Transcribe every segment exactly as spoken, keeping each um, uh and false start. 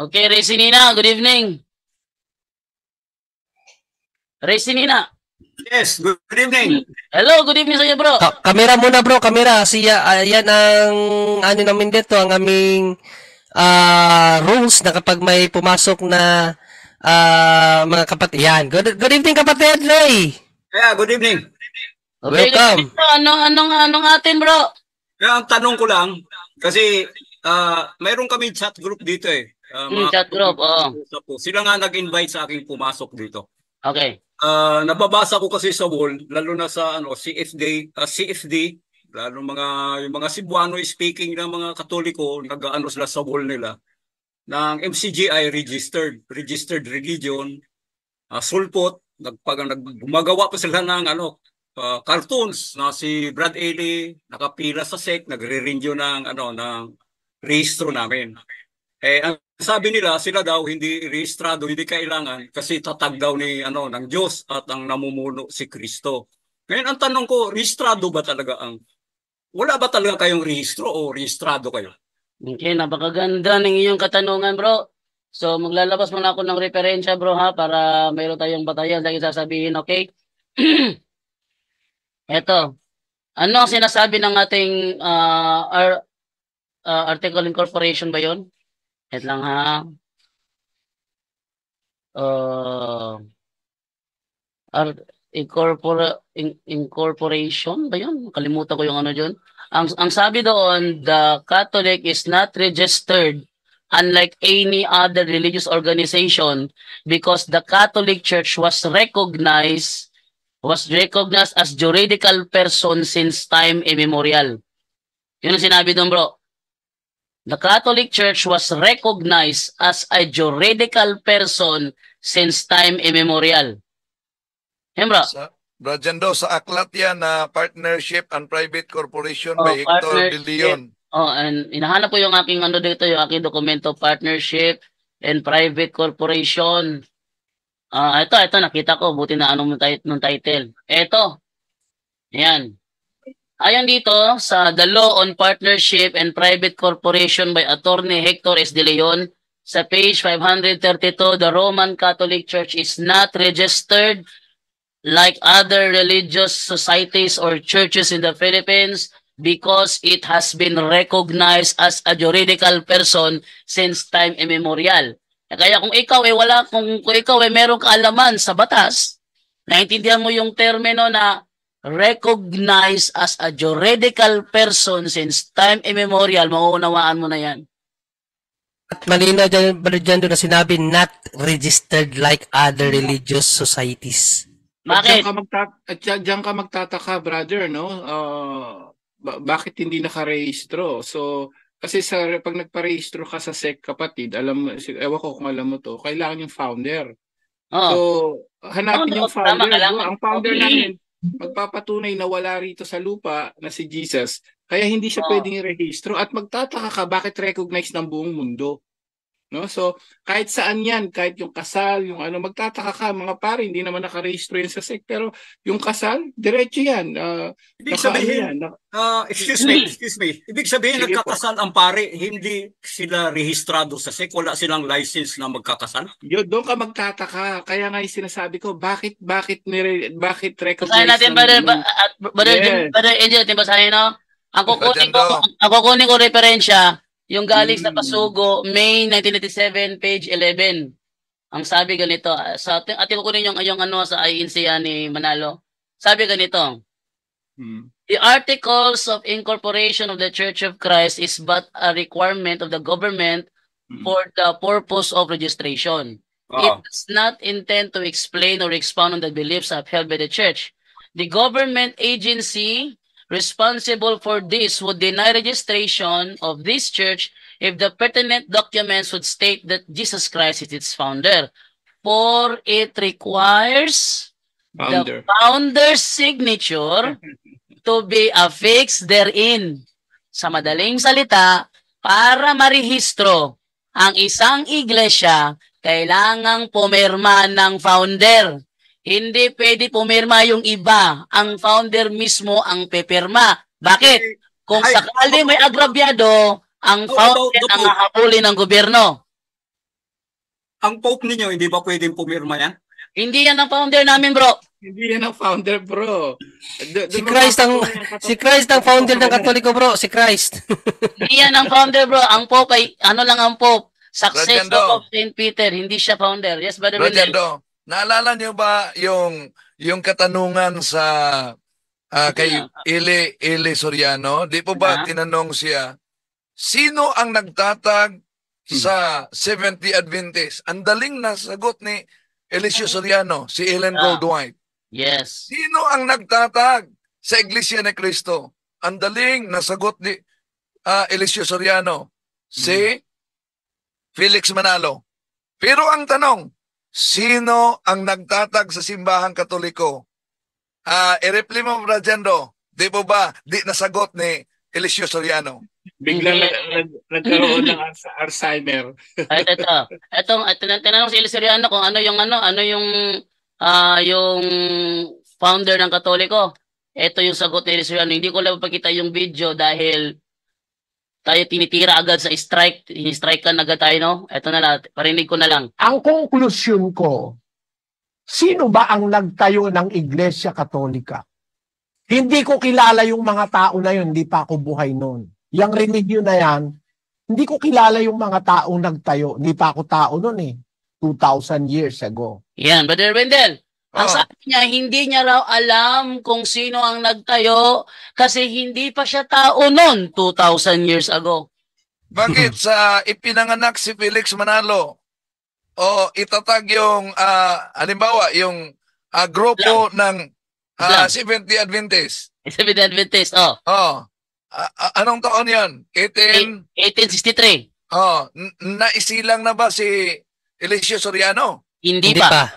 Okay, Resinina, good evening. Resinina. Yes, good evening. Hello, good evening sa iyo, bro. Ka kamera muna, bro, kamera. Siya, uh, yan ang ano namin dito, ang aming uh, rules na kapag may pumasok na uh, mga kapatid. Yan. Good, good evening, kapatid, Ray. Yeah, good evening. Okay, welcome. Bro, anong, anong, anong atin, bro? Yeah, ang tanong ko lang, kasi uh, mayroon kami chat group dito eh. Uh, hmm, chat group, oo. Oh. Sila nga nag-invite sa akin pumasok dito. Okay. Uh, nababasa ko kasi sa wall, lalo na sa ano C F D, uh, C F D, lalo mga yung mga Cebuano speaking ng mga Katoliko, nag-aano sila sa wall nila ng M C G I registered, registered religion, uh, sulpot, nagpag nagumagawa pa sila ng ano uh, cartoons na si Brad Ely nakapila sa S E C, nagre-renew ng ano ng rehistro namin. Eh ang sabi nila, sila daw hindi rehistrado, hindi kailangan kasi tatag daw ni ano ng Diyos at ang namumuno si Kristo. Ngayon ang tanong ko, rehistrado ba talaga ang wala ba talaga kayong rehistro o rehistrado kayo? Okay, napakaganda ng iyong katanungan, bro. So maglalabas muna ako ng referensya, bro, ha, para mayroon tayong batayan na sasabihin, okay? Eto. Ano ang sinasabi ng ating uh, our, uh, article incorporation ba 'yon? Wait lang ha. Uh, incorpora, in, incorporation ba yun? Kalimutan ko yung ano dyan. Ang, ang sabi doon, the Catholic is not registered unlike any other religious organization because the Catholic Church was recognized was recognized as juridical person since time immemorial. Yun ang sinabi doon, bro. The Catholic Church was recognized as a juridical person since time immemorial. Yan, bro. Sa, bro, dyan daw sa aklat yan na uh, Partnership and Private Corporation oh, by Hector De Leon. Oh, and hinahanap ko yung aking ano dito, yung aking dokumento, Partnership and Private Corporation. Ah, uh, ito, ito, nakita ko. Buti na anong nung title. Ito. Yan. Ayon dito sa The Law on Partnership and Private Corporation by Attorney Hector S. De Leon, sa page five thirty-two, the Roman Catholic Church is not registered like other religious societies or churches in the Philippines because it has been recognized as a juridical person since time immemorial. Kaya kung ikaw ay wala, kung, kung ikaw ay merong kaalaman sa batas, naintindihan mo yung termino na recognized as a juridical person since time immemorial, mauunawaan mo na yan. At malinaw dyan, dyan doon na sinabi, not registered like other religious societies. Bakit? At diyan ka, magta- at diyan ka magtataka, brother, no? Uh, ba- bakit hindi nakarehistro? So, kasi sa, pag nagparehistro ka sa S E C, kapatid, alam, ewan ko kung alam mo to, kailangan yung founder. Oh. So, hanapin oh, yung founder. Tama, ang founder okay. namin, magpapatunay na wala rito sa lupa na si Jesus, kaya hindi siya oh. pwedeng i-rehistro at magtataka ka bakit recognized ng buong mundo. No? So, kahit saan yan, kahit yung kasal, yung ano, magtataka ka, mga pare, hindi naman nakarehistro yan sa S E C, pero yung kasal, diretso yan. Uh, ibig sabihin, yan, uh, excuse me, excuse me, ibig sabihin, sige nagkakasal po ang pare, hindi sila rehistrado sa S E C, wala silang license na magkakasal? Yun, doon ka magtataka. Kaya nga yung sinasabi ko, bakit, bakit, nire, bakit recognized? Basahin natin, brother, brother, yes. brother, Angel, natin basahin, no? Ang kukunin ko, ang kukunin ko referensya, yung galing sa Pasugo, May nineteen ninety-seven, page eleven. Ang sabi ganito, sa ating ating kukunin yung yung ano sa I N C ni Manalo. Sabi ganito. Hmm. The Articles of Incorporation of the Church of Christ is but a requirement of the government hmm. for the purpose of registration. Oh. It does not intend to explain or expound on the beliefs upheld by the church. The government agency responsible for this would deny registration of this church if the pertinent documents would state that Jesus Christ is its founder. For it requires founder. the founder's signature to be affixed therein. Sa madaling salita, para marehistro ang isang iglesia, kailangang pumirma ng founder. Hindi pwede pumirma yung iba. Ang founder mismo ang pipirma. Bakit? Kung sakali may agrabyado, ang founder ang hahabulin ng gobyerno. ang Pope ninyo, hindi ba pwedeng pumirma yan? Hindi yan ang founder namin, bro. Hindi yan ang founder, bro. Do, Si Christ ang si Christ ang founder ng Katoliko, bro. Si Christ. Hindi yan ang founder, bro. Ang Pope ay, ano lang ang Pope? Successor Rajendo. of Saint Peter. Hindi siya founder. Yes, Brother Wendell. Rajendo, naalala niyo ba yung yung katanungan sa ah, kay Eli Eli Soriano? Di po ba Ah. tinanong siya, sino ang nagtatag sa Seventh-day Adventist? Ang daling nasagot ni Eliseo Soriano, si Ellen Ah. Goldwhite. Yes. Sino ang nagtatag sa Iglesia ni Cristo? Ang daling nasagot ni ah, Eliseo Soriano, si Felix Manalo. Pero ang tanong, sino ang nagtatag sa simbahang Katoliko? Ah, i-reply mo, Rajendo, di po ba di nasagot ni Eliseo Soriano? Biglang Hindi. nag, nag, nagkaroon ng Alz- Alzheimer. Ay, ito. Ito, ito, tinanong si Elisariano kung ano yung ano, ano yung ah yung founder ng Katoliko. Ito yung sagot ni Elisariano. Hindi ko lang pakita yung video dahil tayo tinitira agad sa strike, ini-strike kan agad tayo, no? Ito na lang, parinig ko na lang. Ang konklusyon ko, sino ba ang nagtayo ng Iglesia Katolika? Hindi ko kilala yung mga tao na yun, hindi pa ako buhay noon. Yang religion na yan, hindi ko kilala yung mga taong nagtayo, hindi pa ako tao noon eh. two thousand years ago. Yan, Brother Wendell. Ang Oh. sabi niya, hindi niya raw alam kung sino ang nagtayo kasi hindi pa siya tao noon two thousand years ago. Bakit sa ipinanganak si Felix Manalo o itatag yung ah, halimbawa yung ah, grupo ng ah, Islam. Seventh-day Adventist? Sabi ni Adventist, oh, Oh. Ah, ah, anong taon 'yan? eighteen eighteen sixty-three. Oh, n- naisilang na ba si Eliseo Soriano? Hindi, Hindi pa. pa.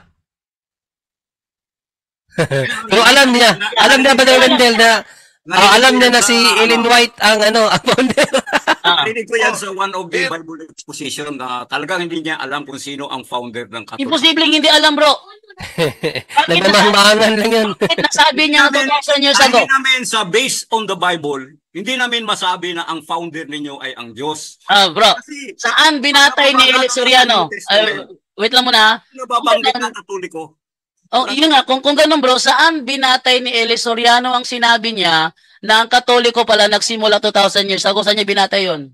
Pero alam niya, alam niya ba Wendell na ah, alam niya na si Ellen White ang ano, ang founder. Ah. Narinig ko yan sa one of the Eh, Bible exposition na talagang hindi niya alam kung sino ang founder ng Katoliko. Imposibleng hindi alam, bro. Nagmamahal lang yan. Kahit nasabi niya two thousand years ago. Hindi namin sa based on the Bible, hindi namin masabi na ang founder ninyo ay ang Diyos. Ah, bro. Kasi Saan binatay ni Eli Soriano? Ay, wait lang muna. nababanggit ng Katoliko. Oh, yun nga, kung, kung ganun bro, saan binatay ni Eli Soriano ang sinabi niya na ang Katoliko pala nagsimula two thousand years ago? Saan niya binatay yun?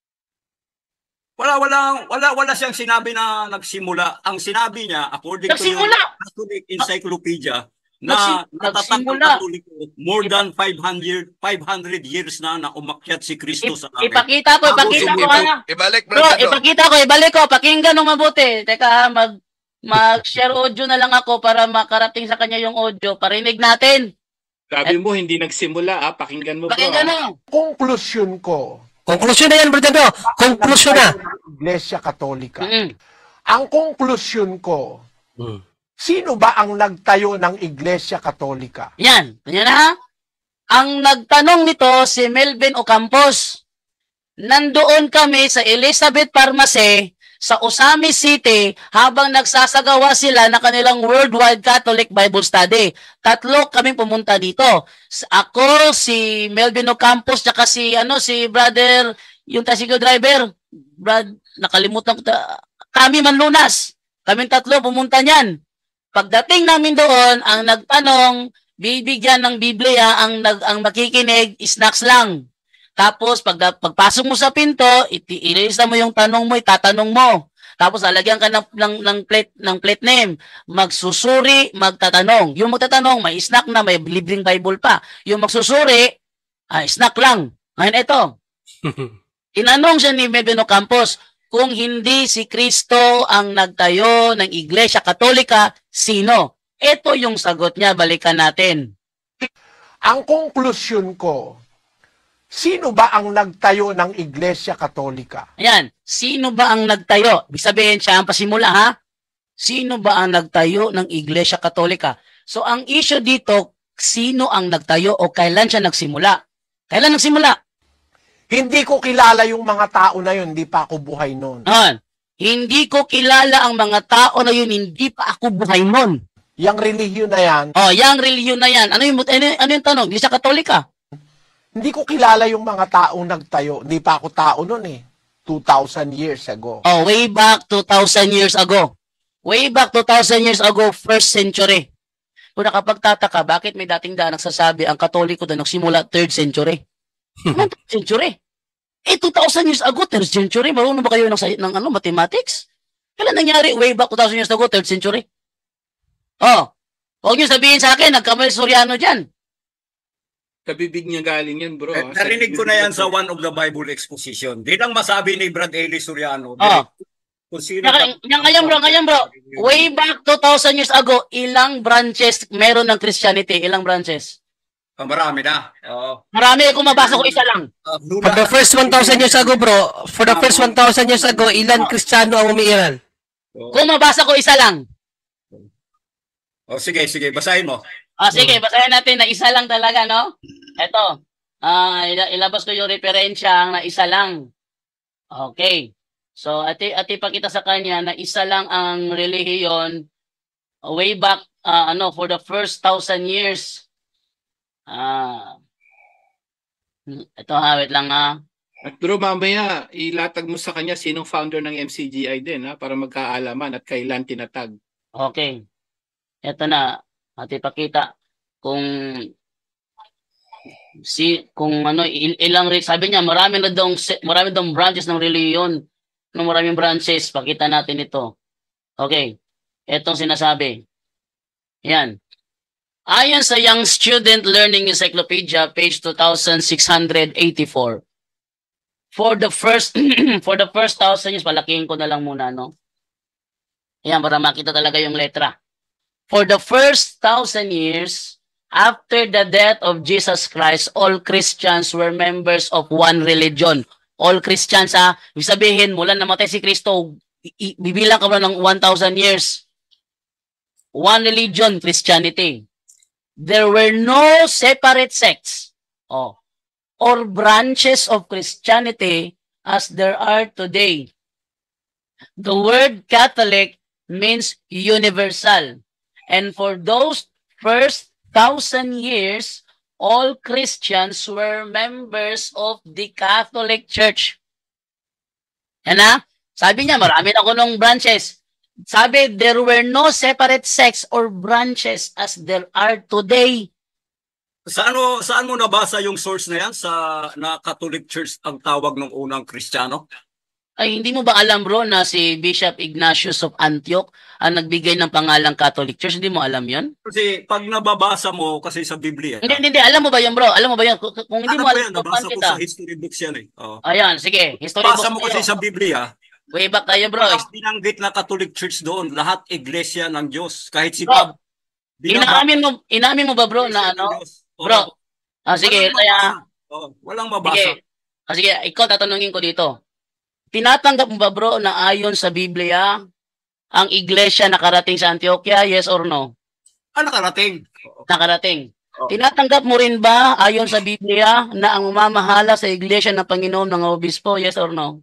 Wala, wala, wala, wala siyang sinabi na nagsimula. Ang sinabi niya, according Nagsimula! to yung Catholic Encyclopedia, na Nagsi- natatag ng nagsimula. Katoliko, more than five hundred, five hundred years na na umakyat si Kristo sa amin. Ipakita ko, ipakita ko ha. Ibalik, Bro, Brother. ipakita ko, ibalik ko, pakinggan ng mabuti. Teka ha, mag, mag-share audio na lang ako para makarating sa kanya yung audio. Parinig natin. Sabi mo, hindi nagsimula, ah. Pakinggan mo, bro. Pakinggan ah. mo. Konklusyon ko, Konklusyon na yan, Brother Bro. Konklusyon na. Iglesia Katolika. Mm-mm. Ang konklusyon ko, Hmm. sino ba ang nagtayo ng Iglesia Katolika? Yan. Yan na ha. Ang nagtanong nito si Melvin Ocampos. Nandoon kami sa Elizabeth Pharmacy sa Usami City habang nagsasagawa sila ng kanilang Worldwide Catholic Bible Study. Tatlo kaming pumunta dito. S- Ako, si Melvin Ocampos, tsaka si, ano, si brother, yung tricycle driver. Brad, nakalimutan ko. Ta- kami Manlunas. Kaming tatlo pumunta niyan. Pagdating namin doon, ang nagtanong, bibigyan ng Biblia, ang, nag, ang makikinig, snacks lang. Tapos, pag, pagpasok mo sa pinto, iti- ilista mo yung tanong mo, itatanong mo. Tapos, alagyan ka ng, ng, ng, plate, ng plate name. Magsusuri, magtatanong. Yung magtatanong, may snack na, may libreng Bible pa. Yung magsusuri, ah, snack lang. Ngayon, ito. Tinanong siya ni Melvin Ocampos, kung hindi si Kristo ang nagtayo ng Iglesia Katolika, sino? Ito yung sagot niya, balikan natin. Ang konklusyon ko, sino ba ang nagtayo ng Iglesia Katolika? Ayan, sino ba ang nagtayo? Ibig sabihin siya ang pasimula, ha? Sino ba ang nagtayo ng Iglesia Katolika? So, ang issue dito, sino ang nagtayo o kailan siya nagsimula? Kailan nagsimula? Hindi ko kilala yung mga tao na yun, hindi pa ako buhay noon. Ayan, hindi ko kilala ang mga tao na yun, hindi pa ako buhay nun. Yang relihiyon na yan, Oh, yung reliyon na yan. Ano yung, ano, ano yung tanong? Iglesia Katolika? hindi ko kilala yung mga taong nagtayo, hindi pa ako tao noon eh. two thousand years ago. Oh, way back two thousand years ago. Way back two thousand years ago, first century. Kung nakapagtataka, bakit may dating daan nagsasabi ang Katoliko doon nagsimula third century? Anong third century? Eh, two thousand years ago, third century. Marunong ba kayo ng, ng ano, mathematics? Kailan nangyari? Way back two thousand years ago, third century. Oh, huwag niyo sabihin sa akin, nagkamali Soriano dyan. Sa bibig niya galing yan, bro. Eh, narinig ko na yan sa one of the Bible exposition. Di lang masabi ni Brad Eli Soriano. Oh. Kung sino Nga, nga, ngayon bro, ngayon bro, way back two thousand years ago, ilang branches meron ng Christianity? Ilang branches? Oh, marami na. Oo. Marami, kung mabasa ko isa lang. Uh, For the first one thousand years ago, bro, for the first one thousand years ago, ilan Kristiyano ang umiiral? Kung mabasa ko isa lang. Oh, sige, sige, basahin mo. Ah, sige, basahin natin na isa lang talaga, no? Ito, ah ilabas ko yung referensya na isa lang. Okay. So, ati, ati pakita sa kanya na isa lang ang relihiyon way back, uh, ano, for the first thousand years. Ah, ito ha, wait lang ha. At bro, mamaya, ilatag mo sa kanya sinong founder ng M C G I din, ha? Para magkaalaman at kailan tinatag. Okay. Ito na, ati pakita kung si kung ano il, ilang sabi niya marami na daw marami daw branches ng reliyon. No, maraming branches, pakita natin ito. Okay. Etong sinasabi. Yan. Ayon sa Young Student Learning Encyclopedia, page two thousand six hundred eighty-four. For the first for the first thousand years, palakihin ko na lang muna, no? Yan, para makita talaga yung letra. For the first thousand years, after the death of Jesus Christ, all Christians were members of one religion. All Christians, ha? Ibig sabihin, mula namatay si Kristo, bibilang ka mo ng one thousand years. One religion, Christianity. There were no separate sects oh, or branches of Christianity as there are today. The word Catholic means universal. And for those first thousand years, all Christians were members of the Catholic Church. Yan na? Sabi niya, marami na kunong branches. Sabi, there were no separate sects or branches as there are today. Sa ano, saan mo nabasa yung source na yan? Sa na Catholic Church ang tawag ng unang Kristiyano? Ay, hindi mo ba alam bro na si Bishop Ignatius of Antioch ang nagbigay ng pangalang Catholic Church? Hindi mo alam yon? Kasi pag nababasa mo kasi sa Biblia. Hindi, hindi, hindi. Alam mo ba yan bro? Alam mo ba yan? Kung, kung hindi ano mo alam, yan? Nabasa ko sa history books yan eh. Oh. Ayan, sige. History Basa books mo kasi tayo. sa Biblia. Way back tayo bro. Walang binanggit na Catholic Church doon. Lahat iglesia ng Diyos. Kahit si Bro, Pab. Inaamin mo, inaamin mo ba bro na ano? Bro, ah, sige. Walang Kaya, mabasa. Oh, walang mabasa. sige. Ah, sige, ikaw tatanungin ko dito. Tinatanggap mo ba bro na ayon sa Biblia ang iglesia nakarating sa Antioquia? Yes or no? Ah, nakarating. Nakarating. Oh. Tinatanggap mo rin ba ayon sa Biblia na ang mamamahala sa iglesia ng Panginoon ng obispo? Yes or no?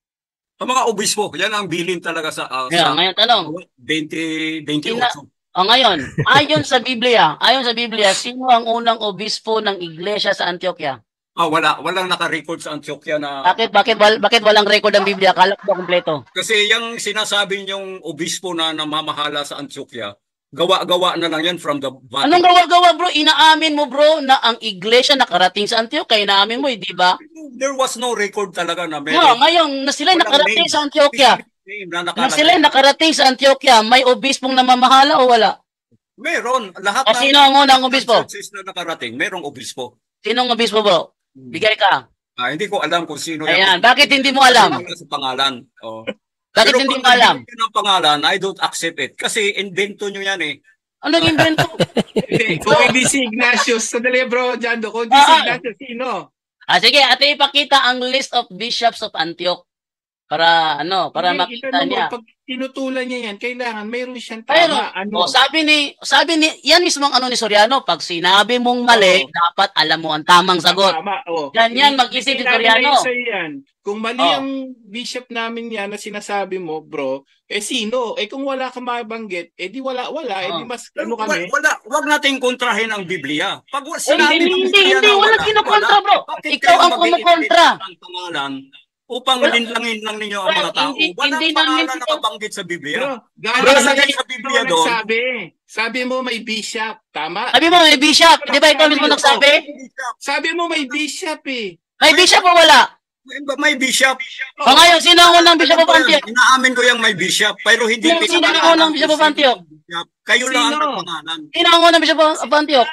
Ang mga obispo, yan ang bilin talaga sa uh, Yeah, sa ngayon tanong. twenty twenty-eight. Tina- O ngayon, ayon sa Biblia, ayon sa Biblia, sino ang unang obispo ng iglesia sa Antioquia? Ah, wala, walang naka-record sa Antioquia na Bakit bakit wal, bakit walang record ang Biblia? Akala ko ba kumpleto? kasi yung sinasabi niyong obispo na namamahala sa Antioquia, gawa-gawa na lang yan from the Vatican. Anong gawa-gawa bro? Inaamin mo bro na ang iglesia nakarating sa Antioquia. Inaamin mo, di ba? There was no record talaga na No, meron. ngayon, na sila Walang nakarating name. sa Antioquia. Name na Na nakalagay. sila nakarating sa Antioquia, may obispong namamahala o wala? Meron. Lahat O sino ang unang obispo? churches na nakarating, merong obispo. Sinong obispo bro? Bigay ka. Ah, hindi ko alam kung sino Ayan, bakit hindi mo alam? Sa pangalan. Oh. Bakit Pero hindi mo pag alam? nabigyan ng pangalan, I don't accept it. Kasi invento nyo yan eh. Anong invento? Hindi, kung hindi si Ignatius, sandali bro, Jando, kung hindi si Ah, ah. Ignatius, sino? Ah, sige, ate ipakita ang list of bishops of Antioch para ano, para Hindi, makita itanong mo, niya. Pag tinutulan niya yan, kailangan mayroon siyang Pero, tama. Ano? oh, sabi ni, sabi ni, yan mismo ang ano ni Soriano, pag sinabi mong mali, Oo. dapat alam mo ang tamang sagot. Tama, oh. Ganyan mag-isip si Sinabi Soriano. na yun sa'yo yan. Kung mali Oh. ang bishop namin yan na sinasabi mo, bro, eh sino? Eh kung wala ka mabanggit, eh di wala, wala. Eh di Oh. mas, ano kami? Wala, wag nating kontrahin ang Biblia. Pag wa- Hindi, sinabi hindi, ng hindi, Biblia hindi, na wala wala, kinukontra, wala. bro. Bakit Ikaw kayo ang mag-i-invent kumukontra. ng pangalan upang Wala. linlangin lang ninyo ang Wala, mga tao. hindi- Walang hindi pangalan namin na ito- nakabanggit sa Biblia. Bro, Bro, galing sa sabi sa Biblia Biblia doon. Sabi, sabi mo may bishop, tama? Sabi mo, may bishop. Di ba ikaw mismo nagsabi? Sabi mo may bishop eh. May bishop o wala? May, may bishop. O ngayon, sino ang unang bishop of Alam ko yan, Antioch? Inaamin ko yung may bishop, pero hindi Sino- sino ang pinapaalam unang kung bishop of sino Antioch? ang bishop. Kayo lang ang Sino? nagpangalan. Sino ang unang bishop of Antioch?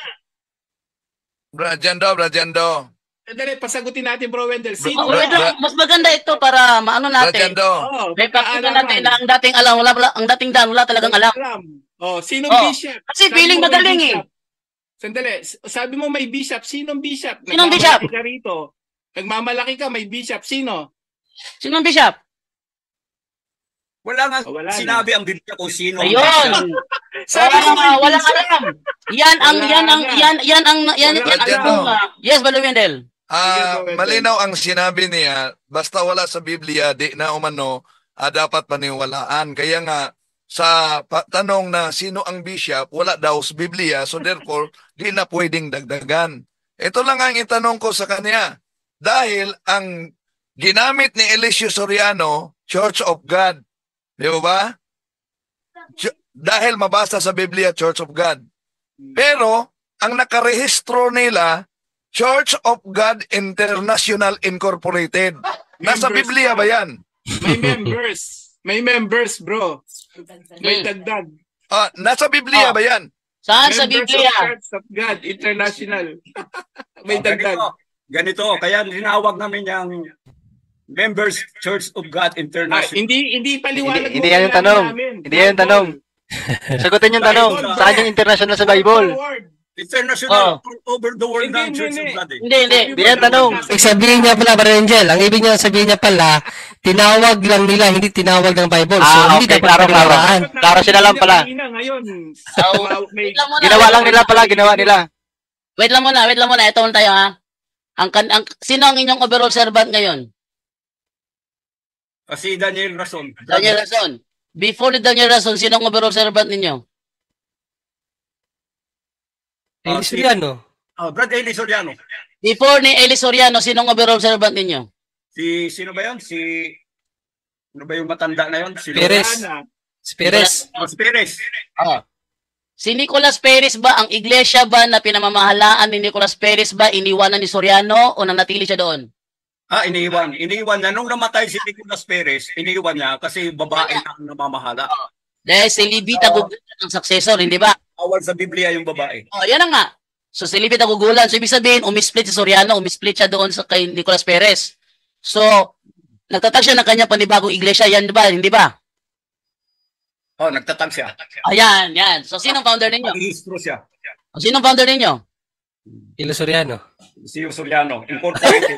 Brajando, Brajando. Dali, pasagutin natin, Bro Wendell. Sino? Bra- Wait bra- lang, mas maganda ito para maano natin. Brajando. Oh, May pakita kaalaman. natin na ang dating alam, wala, wala, ang dating dan, wala talagang alam. Oh, sino Oh, bishop? kasi Sabi feeling mo may magaling eh. bishop. Sandali, s- sabi mo may bishop. Sinong bishop? Sinong bishop? Nagmamalaki ka rito. Nagmamalaki ka, may bishop. Sino? Sino ang bishop? Wala nga Oh, wala na. sinabi ang Biblia kung sino ang Ayun. bishop. Sabi Wala mo may nga, walang bishop. alam. Yan ang, Wala yan ang, na. yan, yan ang, yan, Wala yan na. ang, uh, yes, Brother Wendell. Ah, Sige, malinaw ang sinabi niya, basta wala sa Biblia, di na umano, ah, dapat paniwalaan. Kaya nga, sa pa- tanong na sino ang bishop, wala daw sa Biblia, so therefore, di na pwedeng dagdagan. Ito lang ang itanong ko sa kanya. Dahil ang ginamit ni Eliseo Soriano, Church of God, di ba? Ch- dahil mabasa sa Biblia, Church of God. Pero, ang nakarehistro nila, Church of God International Incorporated. Nasa Members Biblia pa. ba yan? May members. May members, bro. May Hmm. dagdag. Ah, nasa Biblia Ah. ba yan? Saan sa Members Biblia? of Church of God International. May Oh, dagdag. ganito, ganito, kaya tinawag namin yung Members Church of God Ah, International. hindi hindi paliwanag Hindi- hindi mo yan yung kailangan tanong. namin. Hindi yan yung tanong. Sagutin yung tanong. Bible. Saan yung international sa Bible? Word. International, Oh. all over the world Hindi, ng Church hindi, of God. eh. Hindi, hindi. Hindi yan tanong. Ibig sabihin niya pala, Brother Angel, ang ibig niya sabihin niya pala, tinawag lang nila, hindi tinawag ng Bible. So, Ah, hindi okay. dapat Klaro, klaro. paniwalaan. Klaro sila lang pala. Kanina, ngayon. Oh, may wait lang muna. Ginawa lang nila pala, ginawa nila. Wait lang muna, wait lang muna. Ito muna tayo ha. Ang, kan- ang, sino ang inyong overall servant ngayon? Kasi Daniel Rason. Daniel Rason. Before ni Daniel Rason, sino ang overall servant ninyo? Eh, Soriano. Ah, Brad Eli Soriano. Before ni Eli Soriano, sino ang overall servant ninyo? Si, sino ba yun? Si, ano ba yung matanda na yun? Si Perez. Wala na. Si Perez. Oh, si Perez. Oh. Si Nicolas Perez ba, ang iglesia ba na pinamamahalaan ni Nicolas Perez ba, iniwanan ni Soriano o nanatili siya doon? Ah, iniwan. Iniwan niya. Nung namatay si Nicolas Perez, iniwan niya kasi babae na ang namamahala. Dahil si Libita gugulan ang successor, hindi ba? Awal sa Biblia yung babae. Oh, yan na nga. So si Libita gugulan. So ibig sabihin, umisplit si Soriano, umisplit siya doon sa kay Nicolas Perez. So, nagtatag siya ng kanyang panibagong iglesia, yan ba? Hindi ba? Oh, nagtatag siya. Ayan, yan. So sino founder ninyo? Mag-histro siya. O, sino founder ninyo? Ilo Soriano. Si Soriano. Incorporated.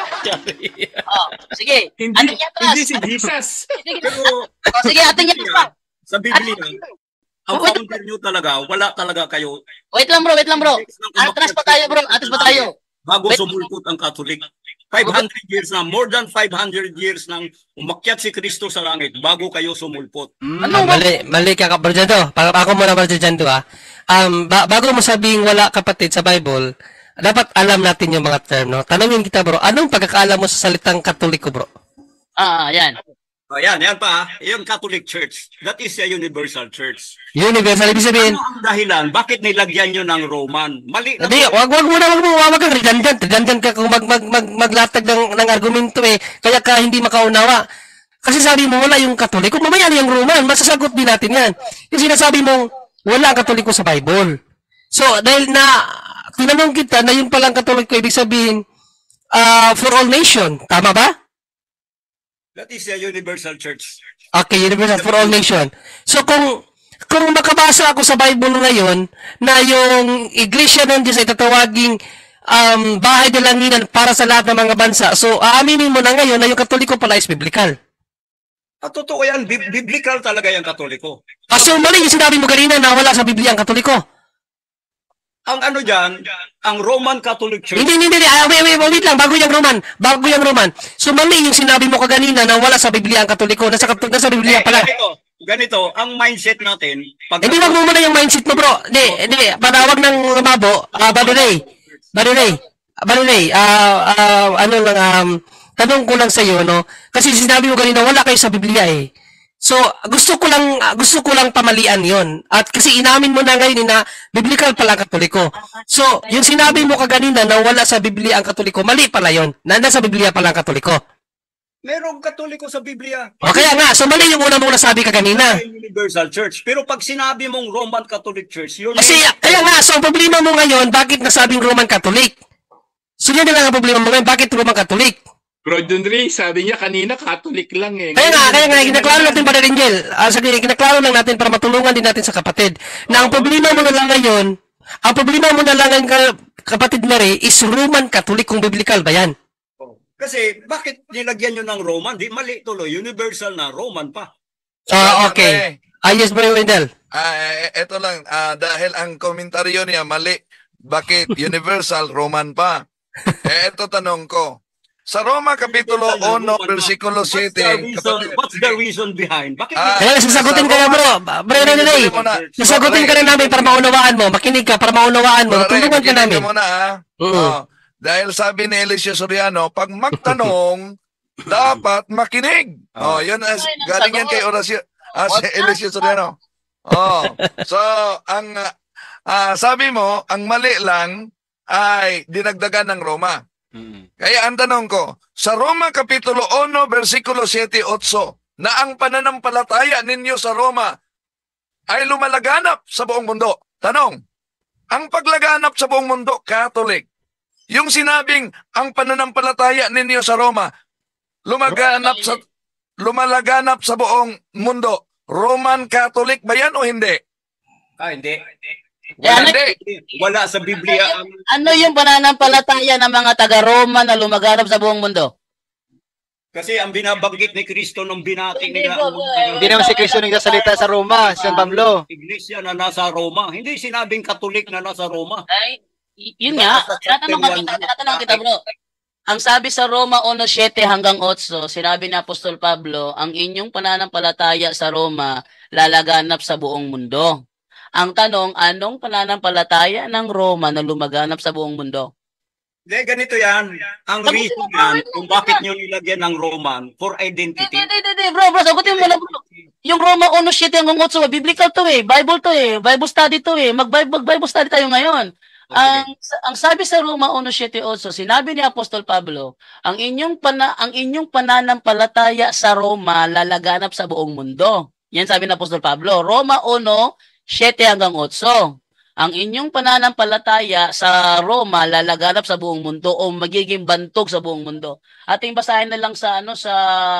Oh, sige. Hindi, Ating niya atras. hindi si Jesus. Sige, Pero oh, sige, ating niya atras. sa Biblia, ang founder nyo talaga, wala talaga kayo. Wait lang bro, wait lang bro. Atras pa tayo bro, atras pa tayo. Bago Wait. sumulpot ang Katolik. five hundred years na, more than five hundred years nang umakyat si Kristo sa langit bago kayo sumulpot. Ah, mali, mali ka, Brother Jando. Pa- Ako muna, Brother Jando, ah. Um, ba- bago mo sabing wala kapatid sa Bible, dapat alam natin yung mga term, no? Tanungin kita, bro, anong pagkakaalam mo sa salitang Katoliko, bro? Ah, yan. O yan, yan pa. Yung Catholic Church. That is a universal church. Universal, ibig sabihin, Ano ang dahilan? Bakit nilagyan nyo ng Roman? Mali na. hindi, wag wag mo na, wag mo, wag kang redundant. Redundant ka kung mag, mag, mag, maglatag ng, ng argumento eh. Kaya ka hindi makaunawa. Kasi sabi mo, wala yung Katoliko. Mamaya na yung Roman. Masasagot din natin yan. Yung sinasabi mo, wala ang Katoliko sa Bible. So, dahil na, tinanong kita na yung palang Katoliko, ibig sabihin, uh, for all nation. Tama ba? That is a universal church. Okay, universal for all nation. So, kung kung makabasa ako sa Bible ngayon na yung iglesia ng Diyos ay tatawaging um, bahay ng langinan para sa lahat ng mga bansa. So, aaminin mo na ngayon na yung Katoliko pala is biblical. At totoo yan, bib- biblical talaga yung Katoliko. Ah, so, mali yung sinabi mo kanina na wala sa Biblia ang Katoliko. Ang ano dyan, ang Roman Catholic Church, Hindi, hindi, hindi. Ah, wait, wait, wait lang. Bago yung Roman. Bago yung Roman. So, mali yung sinabi mo kaganina na wala sa Biblia ang Katoliko. Nasa, nasa Biblia eh, pala. ganito, ganito, ang mindset natin, pag Hindi, wag mo muna yung mindset mo, bro. Hindi, hindi. Panawag ng mabo. Ah, Badunay. Badunay. Badunay. Ah, ah, ano lang, um, tanong ko lang sa iyo, no? Kasi sinabi mo kanina, wala kayo sa Biblia eh. So, gusto ko lang, gusto ko lang pamalian yon. At kasi inamin mo na ngayon na biblical pala ang Katoliko. So, yung sinabi mo kaganina na wala sa Biblia ang Katoliko, mali pala yon. Na nasa Biblia pala ang Katoliko. Merong Katoliko sa Biblia. O kaya nga, so mali yung una mong nasabi kaganina. Universal Church. Pero pag sinabi mong Roman Catholic Church, yun Kasi, kaya nga, so ang problema mo ngayon, bakit nasabing Roman Catholic? So yun na lang ang problema mo ngayon, bakit Roman Catholic? Bro Don Ray, sabi niya kanina Catholic lang eh. Kaya nga, kaya nga, kinaklaro natin para Angel. Ah, sige, kinaklaro lang natin para matulungan din natin sa kapatid. Na ang problema mo na lang ngayon, ang problema mo na lang ngayon, kapatid Mary, is Roman Catholic kung biblical ba yan? Kasi bakit nilagyan nyo ng Roman? Di mali tuloy. Universal na Roman pa. Ah, okay. Ah, yes, Bro Wendell. Ah, ito lang, ah, dahil ang komentaryo niya mali, bakit universal Roman pa? Eh, ito tanong ko. Sa Roma Kapitulo one, versikulo What's the seven, reason, what's the reason behind? Bakit Ah, Kaya sasagutin ka na, bro. Bro Renee, sasagutin ka na namin para maunawaan mo. Makinig ka para maunawaan mo. Tulungan ka namin. Mo na, ah. Oo. Oh, dahil sabi ni Eliseo Soriano, pag magtanong, dapat makinig. Oh, yun as galing yan kay Orasio, ah, si Eliseo Soriano. Oh, so ang ah, sabi mo, ang mali lang ay dinagdagan ng Roma. Kaya ang tanong ko, sa Roma Kapitulo one, versikulo seven, eight, na ang pananampalataya ninyo sa Roma ay lumalaganap sa buong mundo. Tanong, ang paglaganap sa buong mundo, Catholic. Yung sinabing ang pananampalataya ninyo sa Roma, lumaganap sa lumalaganap sa buong mundo, Roman Catholic ba yan o hindi? Ah, hindi. Wala, Hindi. Wala sa Biblia ang ano yung pananampalataya ng mga taga-Roma na lumaganap sa buong mundo? kasi ang binabanggit ni Kristo nung binati Hindi, nila bro, ang bro, Hindi naman si Kristo nagsasalita sa Roma, San Pablo. iglesia na nasa Roma. Hindi sinabing Katolik na nasa Roma. Ay, y- yun nga, tinatanong ka kita, tinatanong kita bro. Ang sabi sa Roma one seven hanggang eight, sinabi ni Apostol Pablo, ang inyong pananampalataya sa Roma lalaganap sa buong mundo. Ang tanong, anong pananampalataya ng Roma na lumaganap sa buong mundo? Hindi, ganito yan. Ang Sagutin reason mo, bro, yan wait kung lang, bakit wait nyo nilagyan ng Roman for identity. Hindi, hindi, hindi, bro, bro, sagutin mo na bro. Yung Roma one seven hanggang eight, biblical to eh, Bible to eh, Bible study to eh, mag-Bible, Bible study tayo ngayon. Ang ang sabi sa Roma one seven eight, sinabi ni Apostol Pablo, ang inyong pana, ang inyong pananampalataya sa Roma lalaganap sa buong mundo. Yan sabi ni Apostol Pablo, Roma one seven hanggang eight. Ang inyong pananampalataya sa Roma lalaganap sa buong mundo o magiging bantog sa buong mundo. Ating basahin na lang sa ano sa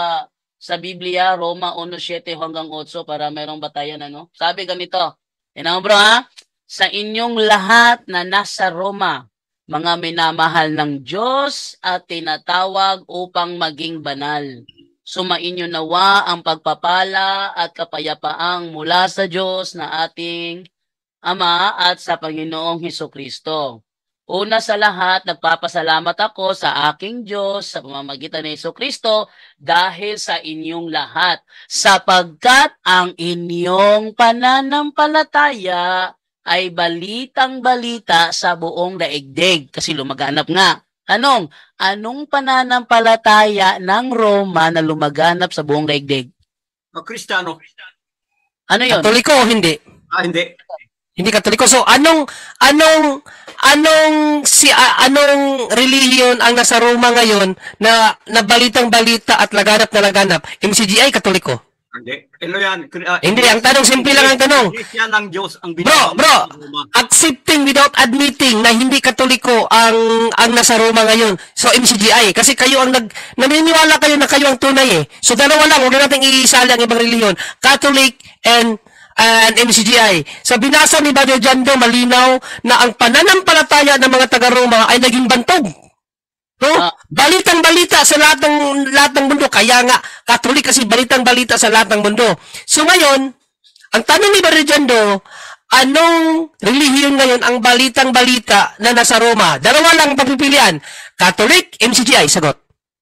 sa Biblia, Roma one seven hanggang eight para mayroong batayan ano. Sabi ganito. Yan bro ha. Sa inyong lahat na nasa Roma, mga minamahal ng Diyos at tinatawag upang maging banal. Sumainyo nawa ang pagpapala at kapayapaang mula sa Diyos na ating Ama at sa Panginoong Hesukristo. Una sa lahat, nagpapasalamat ako sa aking Diyos sa pamamagitan ni Hesukristo dahil sa inyong lahat, sapagkat ang inyong pananampalataya ay balitang-balita sa buong daigdig. Kasi lumaganap nga. Tanong, anong pananampalataya ng Roma na lumaganap sa buong daigdig? O Kristiyano. Ano yun? Katoliko o hindi? Ah, hindi. Hindi Katoliko. So anong anong anong si a- anong relihiyon ang nasa Roma ngayon na nabalitang-balita at laganap na laganap? M C G I Katoliko. Hindi. Ano yan? Uh, Hindi, ang tanong, simple lang ang tanong. Iglesia ng Diyos ang Bro, binabanggit bro, sa Roma. accepting without admitting na hindi Katoliko ang ang nasa Roma ngayon. So M C G I kasi kayo ang nag naniniwala kayo na kayo ang tunay eh. So dalawa lang, huwag na nating iisali ang ibang relihiyon. Catholic and and M C G I. Sa binasa ni Brother Jando, malinaw na ang pananampalataya ng mga taga-Roma ay naging bantog. No? Ah. Balitang-balita sa lahat ng lahat ng mundo. Kaya nga, Katolik kasi balitang-balita sa lahat ng mundo. So ngayon, ang tanong ni Brother Jando, anong relihiyon ngayon ang balitang-balita na nasa Roma? Dalawa lang ang pagpipilian. Catholic, M C G I. Sagot.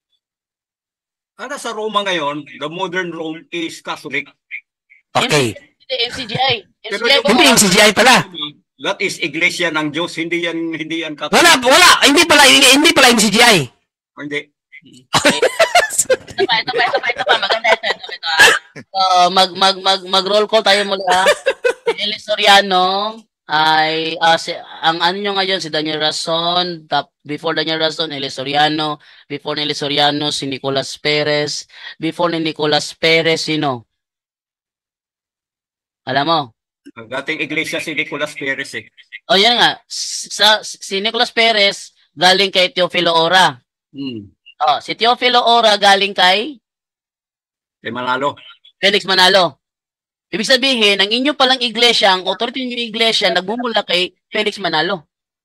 Ano sa Roma ngayon, the modern Rome is Catholic. Okay. Hindi, M C G I. M C G I Pero po. Hindi M C G I pala. That is Iglesia ng Diyos, hindi yan hindi yan Catholic. Wala, wala. Hindi pala, hindi pala M C G I. Hindi. Okay. Ito pa, ito pa, ito pa, ito pa. Maganda ito, ito, ito. ah. So, mag, mag, mag, mag-roll call tayo muli, ha. Si Eli Soriano ay, ah, si, ang ano nyo ngayon, si Daniel Rason, tap, before Daniel Rason, Eli Soriano, before ni Eli Soriano, si Nicolas Perez, before ni Nicolas Perez, sino? Alam mo? Ang dating iglesia si Nicolas Perez eh. O yan nga, sa, si Nicolas Perez galing kay Teofilo Ora. Hmm. Oh, si Teofilo Ora galing kay Eh, Manalo. Felix Manalo. Ibig sabihin, ang inyo palang iglesia, ang authority ng iglesia, nagmumula kay Felix Manalo.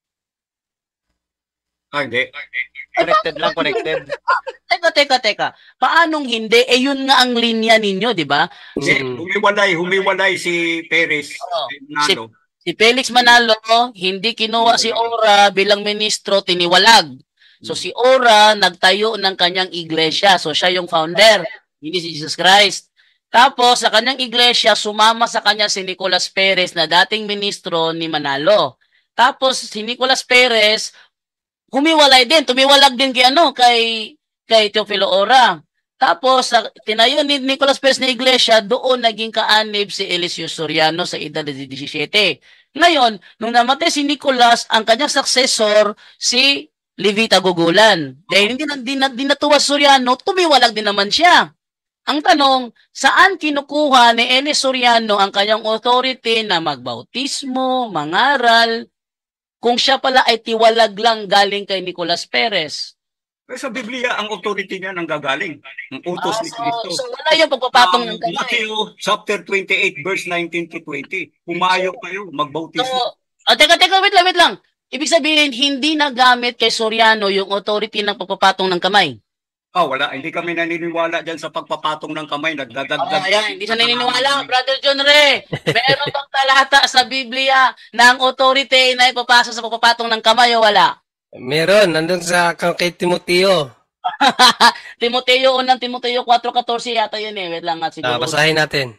Ah, hindi. Connected lang, connected. Teka, teka, teka. Paanong hindi? Eh, yun nga ang linya ninyo, di ba? Kasi humiwalay, humiwalay si Perez. Oo. Si Manalo. Si Felix Manalo, hindi kinuha si Ora bilang ministro, tiniwalag. So si Ora nagtayo ng kanyang iglesia. So siya yung founder, hindi si Jesus Christ. Tapos sa kanyang iglesia, sumama sa kanya si Nicolas Perez na dating ministro ni Manalo. Tapos si Nicolas Perez, humiwalay din, tumiwalag din kay ano, kay kay Teofilo Ora. Tapos sa tinayo ni Nicolas Perez na iglesia, doon naging kaanib si Eliseo Soriano sa edad de seventeen. Ngayon, nung namatay si Nicolas, ang kanyang successor si Levita Gugulan. Dahil hindi na din, din natuwa Soriano, tumiwalag din naman siya. Ang tanong, saan kinukuha ni Eli Soriano ang kanyang authority na magbautismo, mangaral, kung siya pala ay tiwalag lang galing kay Nicolas Perez? Eh, sa Biblia, ang authority niya nang gagaling. Ang utos Ah, ni so, Cristo. so wala yung pagpapatong ng Um, kamay. Matthew chapter twenty-eight verse nineteen to twenty. Pumayo kayo, So, magbautismo. ah, teka, teka, wait lang, wait lang. Ibig sabihin, hindi nagamit kay Soriano yung authority ng pagpapatong ng kamay. Ah, wala. Hindi kami naniniwala dyan sa pagpapatong ng kamay. Nagdadagdag. Oh, ayan, hindi siya naniniwala. Brother John Ray, meron bang talata sa Biblia na ang authority na ipapasa sa pagpapatong ng kamay o wala? Meron, nandun sa kay Timoteo. Timoteo, unang Timoteo four fourteen yata yun eh. Wait lang nga siguro. Ah, basahin natin.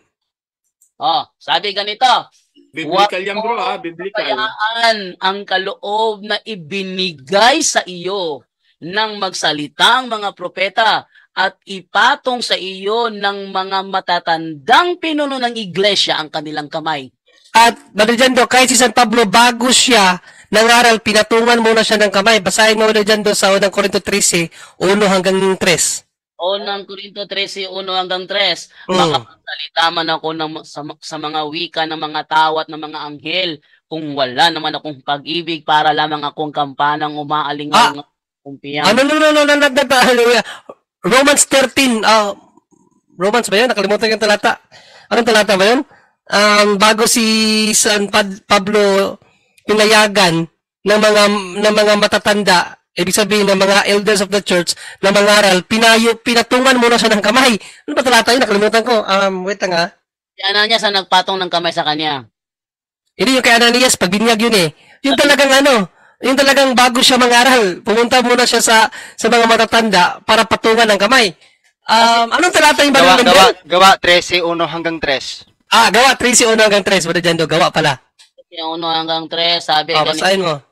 Oh, sabi ganito. Biblical yan bro ah, biblical. Kayaan ang kaloob na ibinigay sa iyo ng magsalitang mga propeta at ipatong sa iyo ng mga matatandang pinuno ng iglesia ang kanilang kamay. At, Brother Jando, kahit si San Pablo, bago siya nangaral, pinatungan muna siya ng kamay. Basahin mo, Brother Jando, sa unang Korinto thirteen, one hanggang three. Unang Korinto thirteen, one hanggang three. Mm. Makapagsalita man ako ng, sa, sa mga wika ng mga tao at ng mga anghel kung wala naman akong pag-ibig para lamang akong kampanang umaalingang Ah! kumpiyan. Ano, no, no, no, no, no, no, no, hallelujah. Romans thirteen, ah, Romans ba yun? Nakalimutan yung talata. Anong talata ba yun? Um, bago si San Pad- Pablo pinayagan ng mga ng mga matatanda, ibig sabihin ng mga elders of the church na mangaral, pinayo, pinatungan muna siya ng kamay. Ano ba talata yun? Nakalimutan ko. Um, wait lang ha. Si Ananias ang nagpatong ng kamay sa kanya. Hindi yung kay Ananias, pagbinyag yun eh. Yung talagang ano, yung talagang bago siya mangaral, pumunta muna siya sa sa mga matatanda para patungan ng kamay. Um, anong talata yung Gawa, ba gawa, gawa, thirteen, one hanggang three. Ah, gawa, thirteen, one hanggang three. Wala dyan do, gawa pala. Yung uno hanggang tres, sabi Ah, ganito, basahin mo.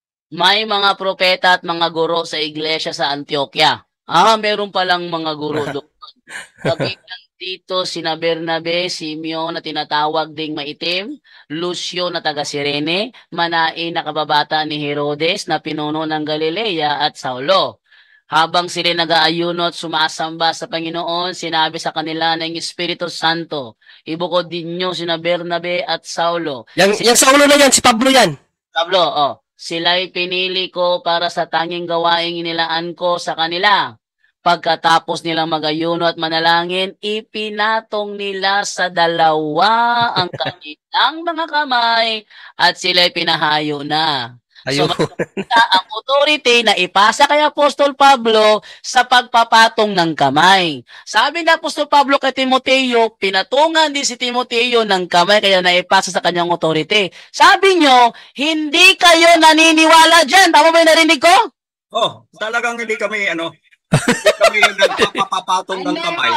may mga propeta at mga guro sa iglesia sa Antioquia. Ah, meron palang mga guro doon. Kabilang dito sina Bernabe, Simeon na tinatawag ding maitim, Lucio na taga Cirene, Manain na kababata ni Herodes na pinuno ng Galilea at Saulo. Habang sila nag-aayuno at sumasamba sa Panginoon, sinabi sa kanila ng Espiritu Santo, ibukod din nyo sina Bernabe at Saulo. Yang, Si yang sa ulo na yan, si Pablo yan. Pablo, oh, sila'y pinili ko para sa tanging gawaing inilaan ko sa kanila. Pagkatapos nilang mag-ayuno at manalangin, ipinatong nila sa dalawa ang kanilang mga kamay at sila'y pinahayo na. So, Ayun. makikita ang authority na ipasa kay Apostol Pablo sa pagpapatong ng kamay. Sabi ni Apostol Pablo kay Timoteo, pinatungan din si Timoteo ng kamay kaya naipasa sa kanyang authority. Sabi nyo, hindi kayo naniniwala dyan. Tama ba yung narinig ko? Oh, talagang hindi kami, ano, hindi kami nagpapapatong ng kamay.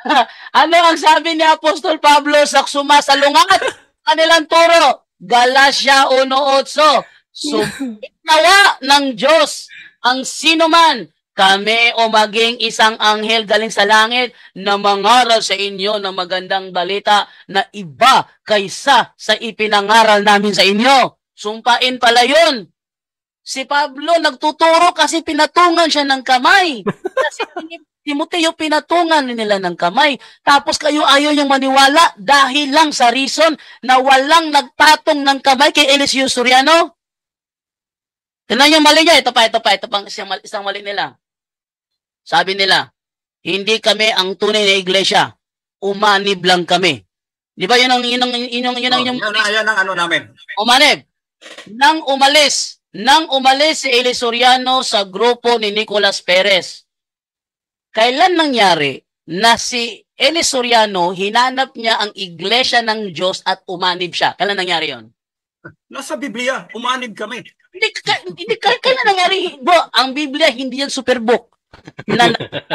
Ano ang sabi ni Apostol Pablo sa sumasalungat? Kanilang turo, Galatia one eight. Sumitawa ng Diyos ang sino man kami o maging isang anghel galing sa langit na mangaral sa inyo ng magandang balita na iba kaysa sa ipinangaral namin sa inyo. Sumpain pala yun. Si Pablo nagtuturo kasi pinatungan siya ng kamay. Kasi Timoteo, pinatungan nila ng kamay. Tapos kayo ayaw niyang maniwala dahil lang sa reason na walang nagpatong ng kamay kay Eliseo Soriano. Tignan yung mali niya. Ito pa, ito pa, ito pang isang mali, isang mali nila. Sabi nila, hindi kami ang tunay na iglesia. Umanib lang kami. Di ba yun ang, yun ang, yun ang, yun ang, yun ang, oh, yan, yan ang ano namin. Umanib. Nang umalis, nang umalis si Eli Soriano sa grupo ni Nicolas Perez, kailan nangyari na si Eli Soriano hinanap niya ang iglesia ng Diyos at umanib siya? Kailan nangyari yon? Nasa Biblia, umanib kami. Hindi, hindi kailan nangyari? Bro, ang Biblia hindi yan superbook. Na,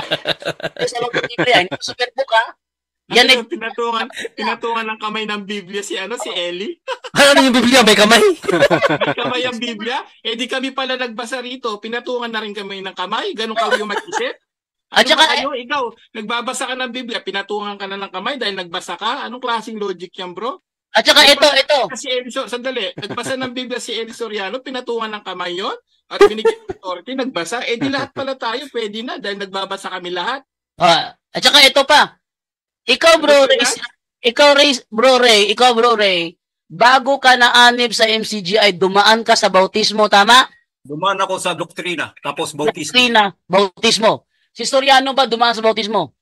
sa Biblia, hindi superbook ha? Yan ano, eh, pinatungan, pinatungan ng kamay ng Biblia si ano si Eli. Ano yung Biblia? May kamay? May kamay ang Biblia? Eh di kami pala nagbasa rito, pinatungan na rin kami ng kamay. Ganun kayo mag-isip? Ano At saka, kayo, ikaw, nagbabasa ka ng Biblia, pinatungan ka na ng kamay dahil nagbasa ka? Anong klaseng logic yan, bro? At saka ito, ito. Si Eli, sandali, nagbasa ng Biblia si Eli Soriano, pinatungan ng kamay yon at binigyan ng authority, nagbasa. Eh di lahat pala tayo, pwede na dahil nagbabasa kami lahat. Ah, at saka ito pa. Ikaw bro Ray, ikaw Ray, bro Ray, ikaw bro Ray, bago ka naanib sa M C G I, dumaan ka sa bautismo, tama? Dumaan ako sa doktrina, tapos bautismo. Doktrina, bautismo. Si Soriano ba dumaan sa bautismo?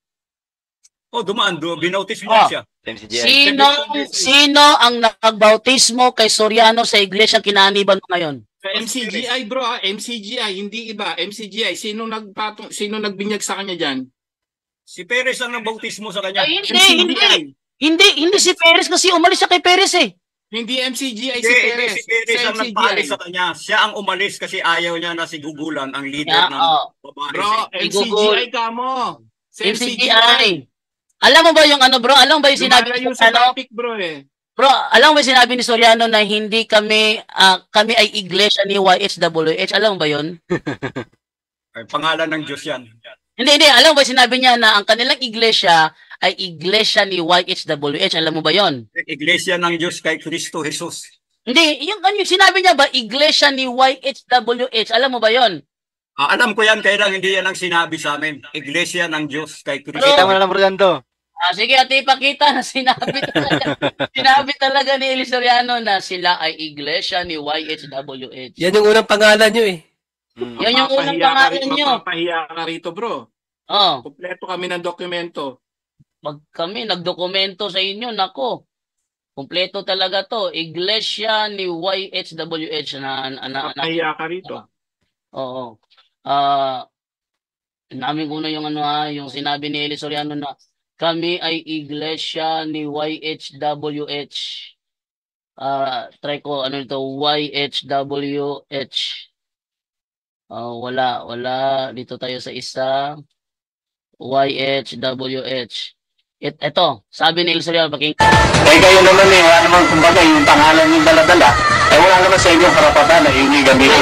Oh, dumaan, do, binautismo Oh. siya. M C G I. Sino, sino ang nagbautismo kay Soriano sa iglesia kinaniban mo ngayon? Sa M C G I bro, ah, M C G I, hindi iba. M C G I, sino nagpatong, sino nagbinyag sa kanya diyan? Si Perez ang nagbautismo sa kanya. Ay, hindi, hindi. Hindi, hindi si Perez kasi umalis siya kay Perez eh. Hindi M C G I si Hindi, Perez. si Perez Sa ang M C G I. nagpaalis sa kanya. Siya ang umalis kasi ayaw niya na si Gugulan, ang leader Yeah, ng oh. babae. Bro, M C G I ka mo. Sa M C G I. Alam mo ba yung ano bro? Alam mo ba yung sinabi Lumalayo ni sa ano? topic bro eh. Bro, alam mo ba yung sinabi ni Soriano na hindi kami ah, kami ay iglesia ni Y H W H? Alam mo ba yun? Ay, pangalan ng Diyos yan. Hindi, hindi. Alam mo ba sinabi niya na ang kanilang iglesia ay iglesia ni Y H W H? Alam mo ba yon? Iglesia ng Diyos kay Kristo Jesus. Hindi, yung, ano, yung sinabi niya ba, iglesia ni Y H W H? Alam mo ba yon? Ah, alam ko yan, kaya lang hindi yan ang sinabi sa amin. Iglesia ng Diyos kay Kristo. Kita mo na lang, Brando. Ah, sige, ate, ipakita na sinabi talaga, sinabi talaga ni Eli Soriano na sila ay iglesia ni Y H W H. Yan yung unang pangalan nyo eh. Mm. Yan yung unang Mapapahiya ka pangalan ri- nyo. Mapapahiya ka rito bro. Oh, Kompleto kami ng dokumento. pag kami nagdokumento sa inyo, nako. Kompleto talaga to. Iglesia ni Y H W H na, na, na, na Mapapahiya ka rito. oo. Ah, namin ko na yung ano ha, yung sinabi ni Eli Soriano na kami ay iglesia ni Y H W H. Ah, try ko ano ito, Y H W H. Ah, wala, wala. Dito tayo sa isa. Y H W H. It, ito, sabi ni El Soriano, paking Eh kayo naman eh, wala naman kumbaga yung pangalan yung dala-dala. Eh wala naman sa inyong karapatan na yun yung gamitin.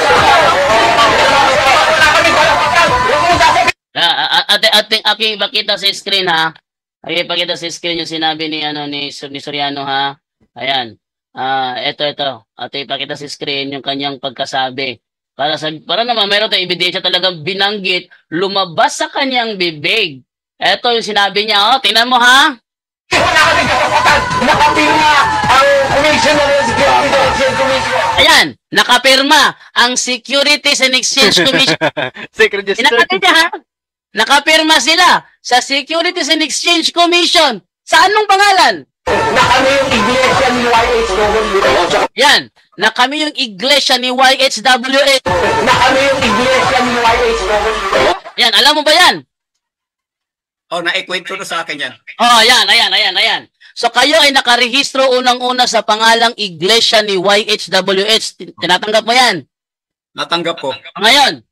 Ah, ate, ate, aking ipakita sa screen ha. Aking ipakita sa screen yung sinabi ni ano ni, ni Soriano ha. Ayan. Ah, ito ito. Ate, ipakita sa screen yung kanyang pagkasabi. Para sa para naman meron tayong ebidensya talagang binanggit, lumabas sa kanyang bibig. Ito yung sinabi niya, oh, tingnan mo ha. Wala ka din karapatan! Nakapirma ang Commissioner of Security and Exchange Commission. Ayan, nakapirma ang Securities and Exchange Commission. Secret Justice. Inakati niya ha. Nakapirma sila sa Securities and Exchange Commission. Sa anong pangalan? Na kami yung iglesia ni Y H W H. Yan, na kami yung iglesia ni Y H W H. Na kami yung iglesia ni Y H W H. Yan, alam mo ba yan? Oh, naikwento na sa akin yan. Oh, ayan, ayan, ayan, ayan. So kayo ay nakarehistro unang-una sa pangalang iglesia ni Y H W H. Tinatanggap mo yan? Natanggap ko. Ngayon,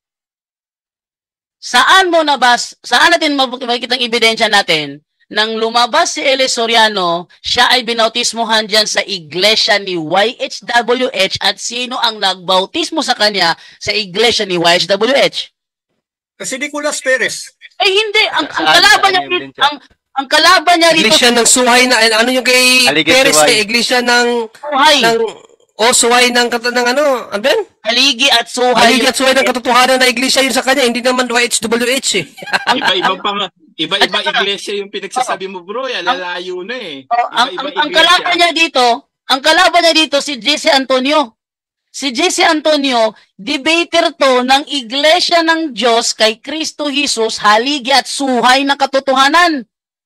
saan mo nabas, saan natin makikita ang ebidensya natin nang lumabas si Eli Soriano, siya ay binautismohan dyan sa iglesia ni Y H W H at sino ang nagbautismo sa kanya sa iglesia ni Y H W H? Kasi Nicolas Perez. Eh hindi, ang, ang Saan? kalaban Saan niya yung dito, Valencia? ang, ang kalaban niya dito, Iglesia ng suhay na, ano yung kay Aligid Perez suway. kay Iglesia ng, suhay, ng, o suhay ng, kat- ng ano, ano ba yun? haligi at suhay. Haligi at suhay ng katotohanan na iglesia yun sa kanya, hindi naman Y H W H eh. Iba-iba pa nga. Iba-iba At saka- iglesia yung pinagsasabi mo, bro. Yan, lalayo na eh. Oh, ang, Iba-iba ang, ang iglesia. kalaban niya dito, ang kalaban niya dito si Jesse Antonio. Si Jesse Antonio, debater to ng Iglesia ng Diyos kay Kristo Jesus, haligi at suhay ng katotohanan.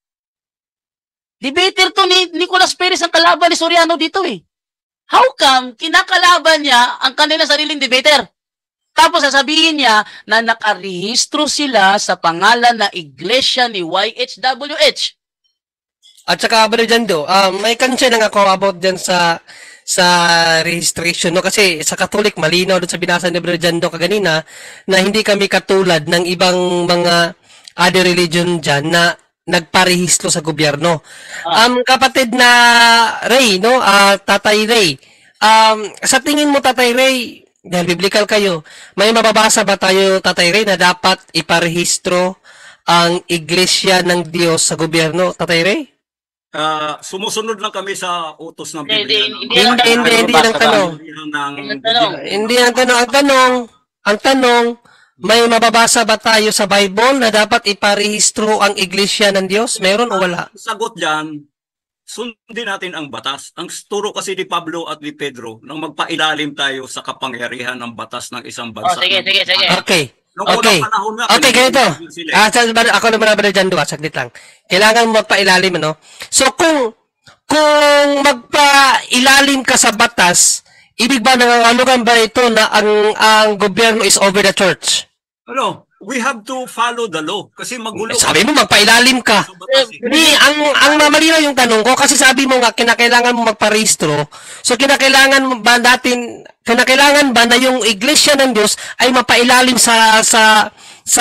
Debater to ni Nicolas Perez ang kalaban ni Soriano dito eh. How come kinakalaban niya ang kanilang sariling debater? Tapos sasabihin niya na nakarehistro sila sa pangalan na Iglesia ni Y H W H. At saka, Brother Jando, um, may kansya lang ako about dyan sa sa registration, no? Kasi sa Catholic, malinaw doon sa binasa ni Brother Jando kaganina na hindi kami katulad ng ibang mga other religion dyan na nagparehistro sa gobyerno. Um, kapatid na Ray, no? Uh, Tatay Ray, um, sa tingin mo, Tatay Ray, dahil biblical kayo, may mababasa ba tayo, Tatay Ray, na dapat iparehistro ang Iglesia ng Diyos sa gobyerno, Tatay Ray? Uh, sumusunod lang kami sa utos ng Hindi, Biblia. hindi, Hindi, hindi, hindi, hindi ang tanong. Hindi ang tanong. Hindi ang tanong. Ang tanong, ang tanong, may mababasa ba tayo sa Bible na dapat iparehistro ang Iglesia ng Diyos? Meron o wala? Sagot dyan, sundin natin ang batas. Ang turo kasi ni Pablo at ni Pedro nang magpailalim tayo sa kapangyarihan ng batas ng isang Oh, bansa. sige, sige, sige. Okay. Noong Okay. unang panahon nga, Okay, ganito. pinag-iisip sila eh. Ah, sa, ako naman na dyan doon, saglit lang. Kailangan mo magpailalim, ano? So, kung, kung magpailalim ka sa batas, ibig ba nangangalugan ba ito na ang, ang gobyerno is over the church? Ano? We have to follow the law. Kasi magulo. Eh, sabi mo, magpailalim ka. sa batas eh. Hindi, ang, ang mamalinaw yung tanong ko, kasi sabi mo nga, kinakailangan mo magparehistro. So, kinakailangan mo ba natin, kinakailangan ba na yung Iglesia ng Diyos ay mapailalim sa, sa, sa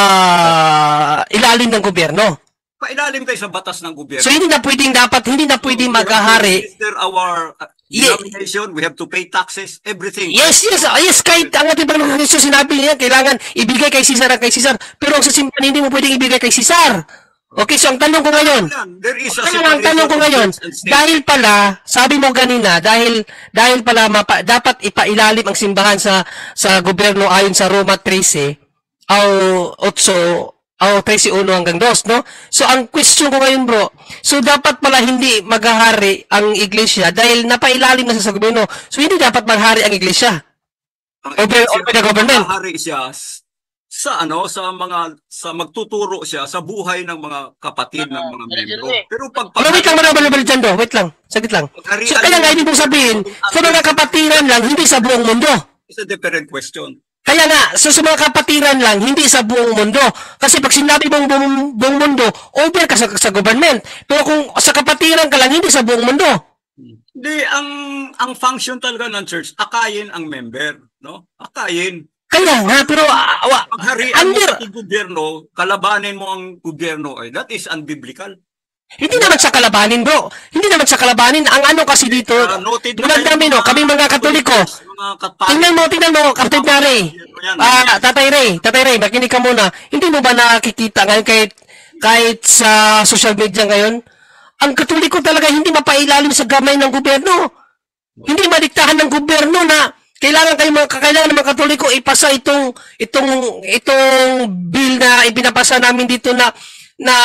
ilalim ng gobyerno? Pailalim tayo sa batas ng gobyerno. So, hindi na pwedeng dapat, hindi na pwedeng We have to maghahari. register our uh, Yeah. denomination, we have to pay taxes, everything. Yes, yes, ah, yes, kahit ang ating Panginoon Kristo sinabi niya, kailangan ibigay kay Cesar ang kay Cesar. Pero ang sa simbahan, hindi mo pwedeng ibigay kay Cesar. Okay, so ang tanong ko ngayon, There is a Kaya nga, ang tanong ko separation of ngayon, church and state. dahil pala, sabi mo kanina, dahil dahil pala mapa, dapat ipailalim ang simbahan sa sa gobyerno ayon sa Roma thirteen o otso o thirteen hanggang two, no? So ang question ko ngayon, bro, so dapat pala hindi maghahari ang iglesia dahil napailalim na siya sa gobyerno. So hindi dapat maghari ang iglesia. Ang Over, iglesia, over the government. mahari siya s- sa ano sa mga sa magtuturo siya sa buhay ng mga kapatid ng mga membro. Pero pag Pero wait lang, wala ba dyan, do? Wait lang, saglit lang. So kaya nga ibig mong sabihin, sa mga kapatiran lang, hindi sa buong mundo. It's a different question. Kaya nga, so sa mga kapatiran lang, hindi sa buong mundo. Kasi pag sinabi mong buong, buong mundo, over ka sa, sa government. Pero kung sa kapatiran ka lang, hindi sa buong mundo. Hindi, ang ang function talaga ng church, akayin ang member, no? Akayin. Kaya nga, pero uh, wa- Pagharian mo under, sa gobyerno, kalabanin mo ang gobyerno, eh, that is unbiblical. hindi naman sa kalabanin, bro. Hindi naman sa kalabanin. Ang ano kasi dito, Uh, noted tulad na namin, no, kami mga katoliko, mga katpari. tingnan mo, tingnan mo, Kapatid na Ray. Yan, Ah, Tatay Ray, Tatay Ray, makinig ka muna. Hindi mo ba nakikita ngayon kahit, kahit sa social media ngayon, ang katoliko talaga hindi mapailalim sa gamay ng gobyerno. Hindi madiktahan ng gobyerno na kailangan kayo mga kailangan ng mga katoliko ipasa itong itong itong bill na ipinapasa namin dito na na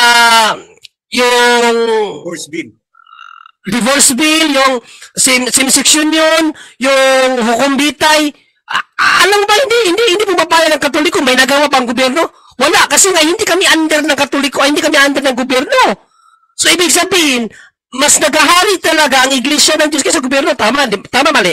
yung Force bill. divorce bill, yung same, same section yun, yung hukom bitay. A- alam ba, hindi, hindi, hindi po papayag ng katoliko, may nagawa pa ang gobyerno? Wala, kasi nga hindi kami under ng katoliko, ay hindi kami under ng gobyerno. So, ibig sabihin, mas nagahari talaga ang iglesia ng Diyos kaysa gobyerno. Tama, di- tama mali.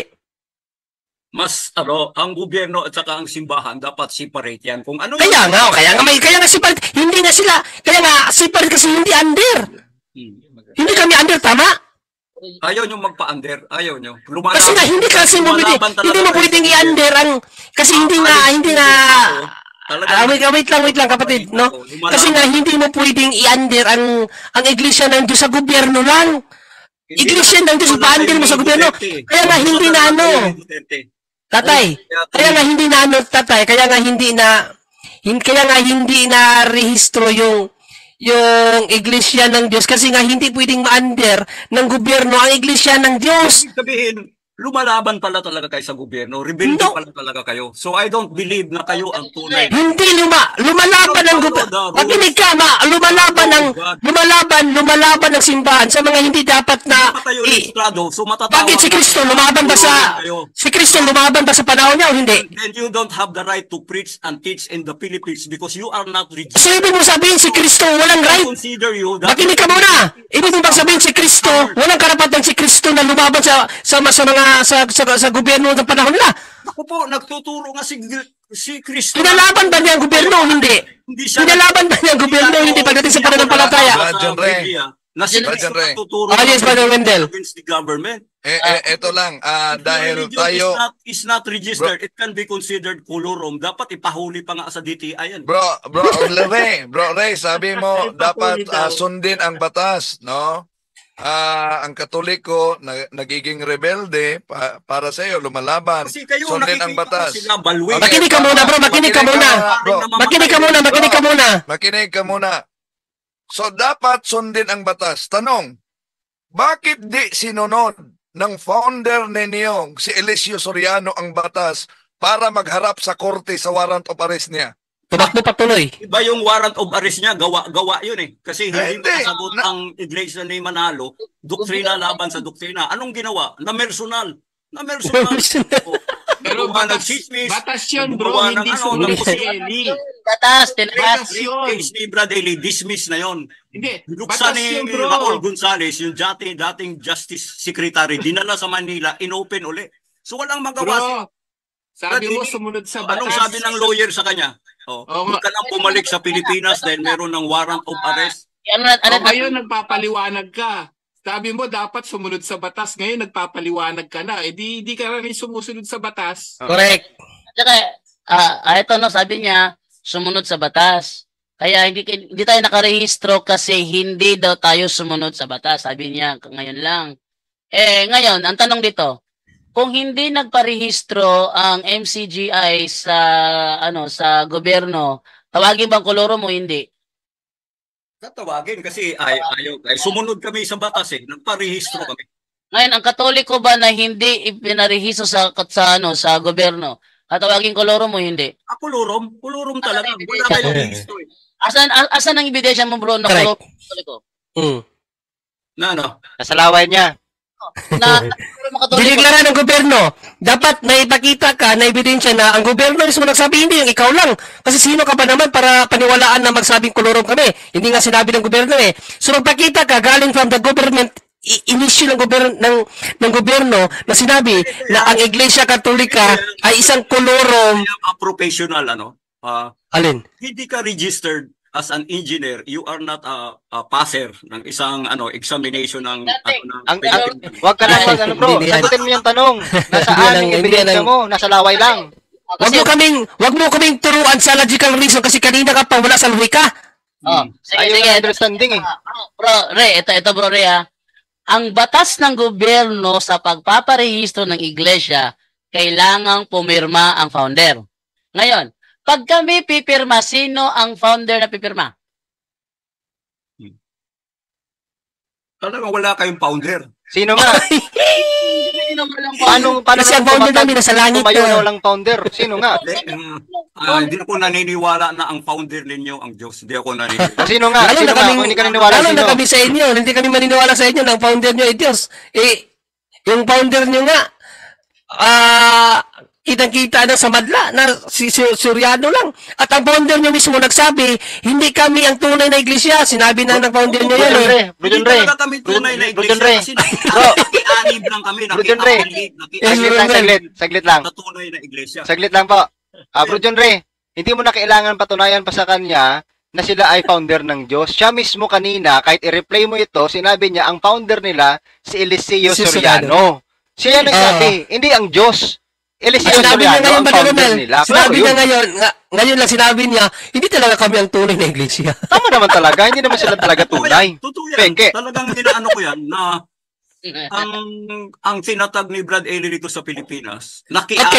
Mas ano, ang gobyerno at saka ang simbahan dapat separate yan. Kung ano Kaya nga, oh, kaya nga may, kaya nga separate, hindi nga sila, kaya nga separate kasi hindi under. Hindi kami under, tama? ayaw nyo magpa-under, ayaw nyo. Lumalaban- Kasi nga, hindi kasi mo pwede, lumalaban talaga hindi mo kayo pwedeng sa i-under ang, kasi hindi nga, hindi nga, Talagang- ah, wait, wait lang, wait lang kapatid, no? Lumalaban- Kasi nga, hindi mo pwedeng i-under ang, ang iglesia ng Diyos sa gobyerno lang. Hindi iglesia naman ng Diyos, wala ipa-under mo kayo sa ni gobyerno. Duterte. Kaya nga, hindi na ano, Duterte. tatay, kaya nga hindi na ano, tatay, kaya nga hindi na, hin, kaya nga hindi na rehistro yung yung iglesia ng Diyos kasi nga hindi pwedeng ma-under ng gobyerno ang iglesia ng Diyos. Ibig sabihin, lumalaban pala talaga kayo sa gobyerno. Rebelde No. pala talaga kayo. So I don't believe na kayo ang tunay. Hindi luma, lumalaban ng gobyerno. Makinig ka, ma, lumalaban ng lumalaban, lumalaban ng simbahan sa mga hindi dapat na Hindi pa kayo i- rehistrado, so matatawag. Bakit si Kristo lumaban ba sa Kayo. si Kristo lumaban ba sa panahon niya o hindi? Then you don't have the right to preach and teach in the Philippines because you are not registered. So ibig mo sabihin si Kristo walang I right? consider you that Makinig ka muna. Ibig mo bang sabihin si Kristo walang karapatan si Kristo na lumaban sa sa, sa mga sa, sa, sa gobyerno ng panahon nila? Ako po, nagtuturo nga si, si Kristo. Pinalaban ba niya ang gobyerno o hindi? Hindi siya. Pinalaban ba niya ang gobyerno o hindi pagdating sa pananampalataya? Brother Ray. Na si Brother Kristo Ray. nagtuturo Ah, yes, Brother Wendell. against the government. Eh, eh, eto lang, ah, If your dahil religion tayo, is not, is not registered, it can be considered kolorom. Dapat ipahuli pa nga sa D T I yan. bro, bro, Ray, bro, Ray, sabi mo, dapat ah, sundin ang batas, no? Ah, ang Katoliko na, nagiging rebelde pa, para sa iyo, lumalaban. Kasi kayo Sundin ang nakikita batas. ko sila balwin. Okay. Makinig ka muna, bro. Makinig ka muna. Bro, Makinig ka muna, makinig ka muna. makinig ka muna. So, dapat sundin ang batas. Tanong, bakit di sinunod ng founder ninyong si Eliseo Soriano ang batas para magharap sa korte sa warrant of arrest niya? Tumakbo patuloy. Iba yung warrant of arrest niya, gawa-gawa yun eh. Kasi Eh, hindi hindi. masagot Na- ang iglesia ni Manalo, doktrina laban sa doktrina. Anong ginawa? Na personal. Na personal. Pero Gumawa ng batas, chismis. batas yun, bro. Gumawa ng Hindi ano, sumunod ng- si Eli. Batas, tinabas. Batas yun. Case ni Brad Eli, dismiss na yon. Hindi. Binuksan Batas ni yun, bro. Raul Gonzales, yung dating, dating Justice Secretary, dinala sa Manila, inopen uli. So walang magawa. si- Bro, sabi mo Brad Eli, sumunod sa batas. Anong sabi ng lawyer sa kanya? Oh, Oo huwag nga. ka lang bumalik sa Pilipinas dahil meron ng warrant of arrest. Ano, ano, O ngayon nagpapaliwanag ka. Sabi mo dapat sumunod sa batas. Ngayon nagpapaliwanag ka na. Eh di, di ka rin sumusunod sa batas. Correct. Tsaka, ah, ah, ito no, sabi niya, sumunod sa batas. Kaya hindi, hindi tayo nakarehistro kasi hindi daw tayo sumunod sa batas. Sabi niya, ngayon lang. Eh, ngayon, ang tanong dito, kung hindi nagparehistro ang M C G I sa, ano, sa gobyerno, tawagin bang koloro mo? Hindi. Tatawagin kasi ay, ayaw, ay, sumunod kami sa batas eh. Nagparehistro kami. Ngayon, ang Katoliko ba na hindi ipinarehistro sa, sa, ano, sa gobyerno, tatawagin koloro mo? Hindi. Ah, pulurom. Pulurom talaga. Wala kayong rehistro eh. Asan, a- asan ang ebidensya mo, bro, na Correct. koloro mo Katoliko? Mm. Na ano? Nasa laway niya. Na, koloro mo Katoliko? Dineklara ng gobyerno. Dapat naipakita ka na ebidensya na ang gobyerno mismo nagsabi, hindi yung ikaw lang. Kasi sino ka ba naman para paniwalaan na magsabing kolorom kami? Hindi nga sinabi ng gobyerno eh. So magpakita ka galing from the government i- inisyu ng gobyerno ng ng gobyerno na sinabi na ang Iglesia Katolika ay isang kolorom. Kaya a professional ano. Ah, Alin? hindi ka registered as an engineer, you are not a, a passer ng isang ano examination ng Dating. ano, ng Ang, ang, wag ka lang mag ano bro, Hindi yan. sagutin mo yung tanong. Nasaan Hindi yan ang ang- hindi ebidensya yan ang- mo? Nasa laway lang. Wag Kasi, mo kaming wag mo kaming turuan sa logical reason kasi kanina ka pa wala sa logika. oh, sige, Ayaw sige. na understanding eh. Bro, Re, ito, ito bro, Re, ha. Ang batas ng gobyerno sa pagpaparehistro ng iglesia, kailangang pumirma ang founder. Ngayon, pag kami pipirma, sino ang founder na pipirma? Talagang wala kayong founder. Sino nga? Sino walang founder? Paano, paano Kasi ang naman founder tumatag- namin nasa langit tumayo na na. walang founder? Sino nga? Eh, um, ah, hindi ako naniniwala na ang founder ninyo ang Diyos. Hindi ako naniniwala. O sino nga? Lalo Sino na nga? kaming, Kung hindi ka naniwala, lalo sino? na kami sa inyo. Hindi kami maniniwala sa inyo na ang founder nyo ay Diyos. Eh, yung founder nyo nga, ah, kitang-kita na sa madla na si si- Soriano lang. At ang founder nyo mismo nagsabi, hindi kami ang tunay na iglesia. Sinabi na ng founder nyo Bro yan John eh. Ray, Bro John Hindi Ray. talaga kami tunay na Bro John iglesia Ray. kasi nakianib lang kami. Bro John Ray. Nakianib, Saglit lang, saglit. Saglit lang. na tunay na iglesia. Saglit lang po. Ah, Bro John Ray, hindi mo na kailangan patunayan pa sa kanya na sila ay founder ng Diyos. Siya mismo kanina, kahit i-replay mo ito, sinabi niya, ang founder nila, si Eliseo Si Soriano. Siya yan nagsabi, hindi ang Diyos. Eliseo Sinabi niya Soriano, ngayon, ang Brother founder Romel, nila. sinabi Pero niya yun, ngayon, nga, ngayon lang sinabi niya, hindi talaga kami ang tunay na iglesia. tama naman talaga, hindi naman sila talaga tunay. Totoo yan. Peke. Talagang inaano ko yan na ang ang tinatag ni Brad Eli dito sa Pilipinas, nakia, Okay.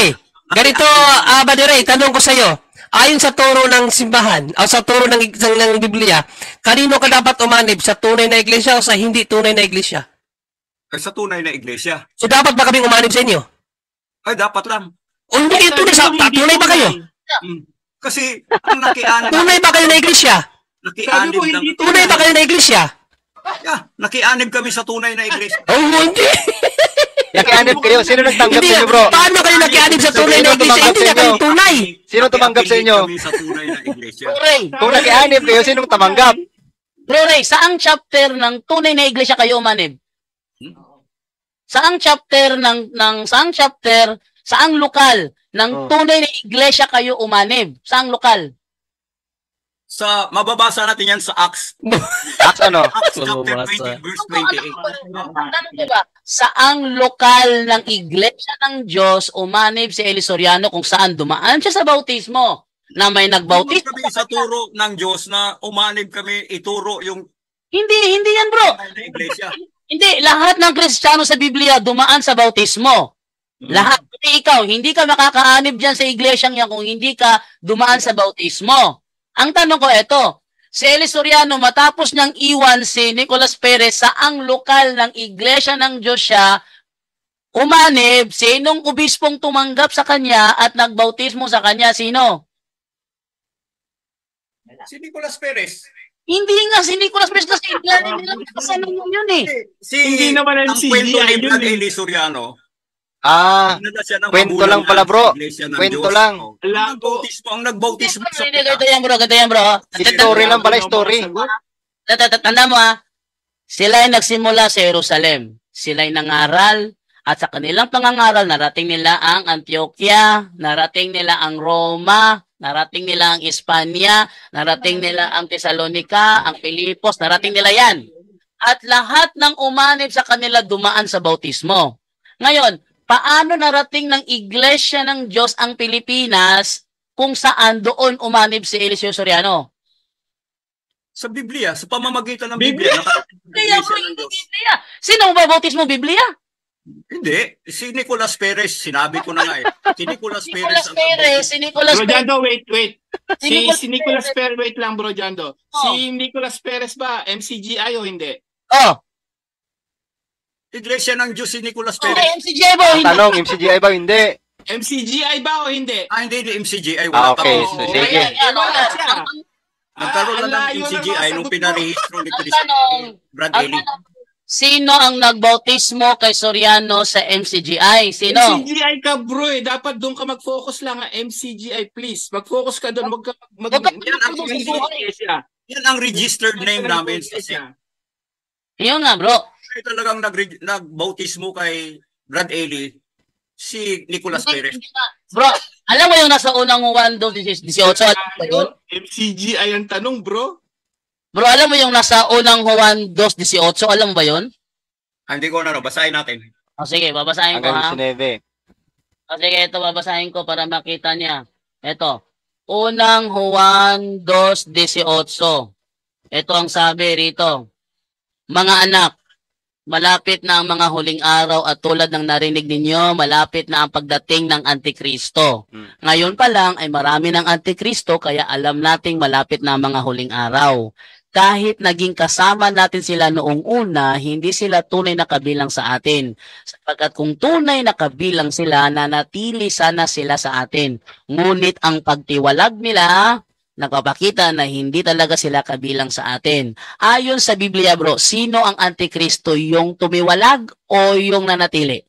Ganito, uh, Badere, tanong ko sa iyo. Ayon sa turo ng simbahan, o sa turo ng, ng, ng Biblia, kanino ka dapat umanib? Sa tunay na iglesia o sa hindi tunay na iglesia? Ay, sa tunay na iglesia. So, dapat ba kaming umanib sa inyo? Ay, dapat lang. O hindi kayo tunay sa... Tunay ba kayo? Mm. Kasi, ang nakianib... Tunay ba kayo na iglesia? Nakianib Sabi mo, ng... hindi Tunay ba kayo na iglesia? Yeah, nakianib kami sa tunay na iglesia. Oh, hindi. Nakianib kayo. Sino nagtanggap Hindi, sa inyo, bro? paano kayo nakianib sa tunay na iglesia? Hindi na kayo tunay. Sino tumanggap sa inyo? Kami sa tunay na iglesia. Ray, Kung nakianib kayo, sinong tamanggap? Bro Ray, saang chapter ng tunay na iglesia kayo umanib? Saang chapter ng ng saang chapter, saang lokal ng Oh. tunay na iglesia kayo umanib? Saang lokal? Sa, mababasa natin yan sa Acts. Acts ano? Acts chapter Mababasa. twenty, verse twenty-eight. Tanong ko ba, saang lokal ng iglesia ng Diyos umanib si Eli Soriano kung saan dumaan siya sa bautismo? Na may Turo nagbautismo kami sa turo ng Diyos na umanib kami ituro yung Hindi, hindi yan bro. tunay na iglesia. Hindi, lahat ng Kristiyano sa Biblia dumaan sa bautismo. Lahat. Pati ikaw, hindi ka makakaanib dyan sa iglesyang yan kung hindi ka dumaan sa bautismo. Ang tanong ko eto, si Eli Soriano matapos niyang iwan si Nicolas Perez sa ang lokal ng iglesia ng Diyos siya, umanib, sinong obispong tumanggap sa kanya at nagbautismo sa kanya? Sino? Si Nicolas Perez. Hindi nga si Nicolas Perez kasi ilalim nila kasama yun eh. Si, Hindi naman ang ang C G I kwento ni yun Brad eh. Eli Soriano, Ah, dinala siya ng kwento magulang lang pala, niya bro. sa iglesia ng Kwento Diyos. lang. Oh. Alam Ang ko. nagbautismo, ang nagbautismo sa Hindi, ganito yan bro, ganito yan bro. story lang pala, story. Tanda mo ha, sila ay nagsimula sa Jerusalem. Sila ay nangaral at sa kanilang pangangaral narating nila ang Antioquia, narating nila ang Roma, narating nila ang Espanya, narating nila ang Thessalonica, ang Filipos, narating nila yan. At lahat ng umanib sa kanila dumaan sa bautismo. Ngayon, paano narating ng Iglesia ng Diyos ang Pilipinas kung saan doon umanib si Eliseo Soriano? Sa Biblia, sa pamamagitan ng Biblia? Biblia. nakarating ang Biblia, iglesia bro, ng hindi Diyos. Biblia. Sino ang babautismo Biblia? Hindi. Si Nicolas Perez, sinabi ko na nga eh. Si Nicolas Perez. Nicolas ang Perez, si Nicolas Bro Perez. Jando, wait, wait. Si Si, Nicolas si Nicolas Perez, wait lang bro Jando. Oh. Si Nicolas Perez ba, M C G I o hindi? Oh, Iglesia ng Diyos si Nicolas okay, Perez. M C J bo, hindi. Tanong, M C G I ba? Hindi. M C G I ba o hindi? Ah, hindi, hindi M C G I. Ah, Wala okay. pa. So, Oo, sige. ayan, Yan, wala okay. siya. Ang- Nagkaroon Ah, na ng ang layo M C G I ng mga nung sagot pinarehistro ni Ang Cristo. tanong, Brad ang Eli. tanong, sino ang nagbautismo kay Soriano sa M C G I? Sino? M C G I ka bro eh. Dapat doon ka mag-focus lang ha. M C G I please. Mag-focus ka doon. Wag ka mag- Wag ka mag- Yan ang mag- iglesia. Yan ang registered name namin sa siya. Yun nga bro. Kaya talagang nag- nagbautismo kay Brad Eli, si Nicolas Hindi- Perez. hindi nga. Bro, alam mo yung nasa unang Juan two eighteen, alam mo ba yun? M C G I ang tanong bro. Bro, alam mo yung nasa unang Juan two eighteen, alam mo ba yun? Ah, hindi ko na, no, basahin natin. O sige, babasahin ko ha. Hanggang sinebe. O sige, ito babasahin ko para makita niya. Ito. Unang Juan two eighteen. Ito ang sabi rito. Mga anak, malapit na ang mga huling araw at tulad ng narinig ninyo, malapit na ang pagdating ng Antikristo. Hmm. Ngayon pa lang ay marami ng Antikristo kaya alam nating malapit na ang mga huling araw. Kahit naging kasama natin sila noong una, hindi sila tunay na kabilang sa atin. Sapagkat kung tunay na kabilang sila, nanatili sana sila sa atin. Ngunit ang pagtiwalag nila, nagpapakita na hindi talaga sila kabilang sa atin. Ayon sa Biblia bro, sino ang Antikristo? Yung tumiwalag o yung nanatili?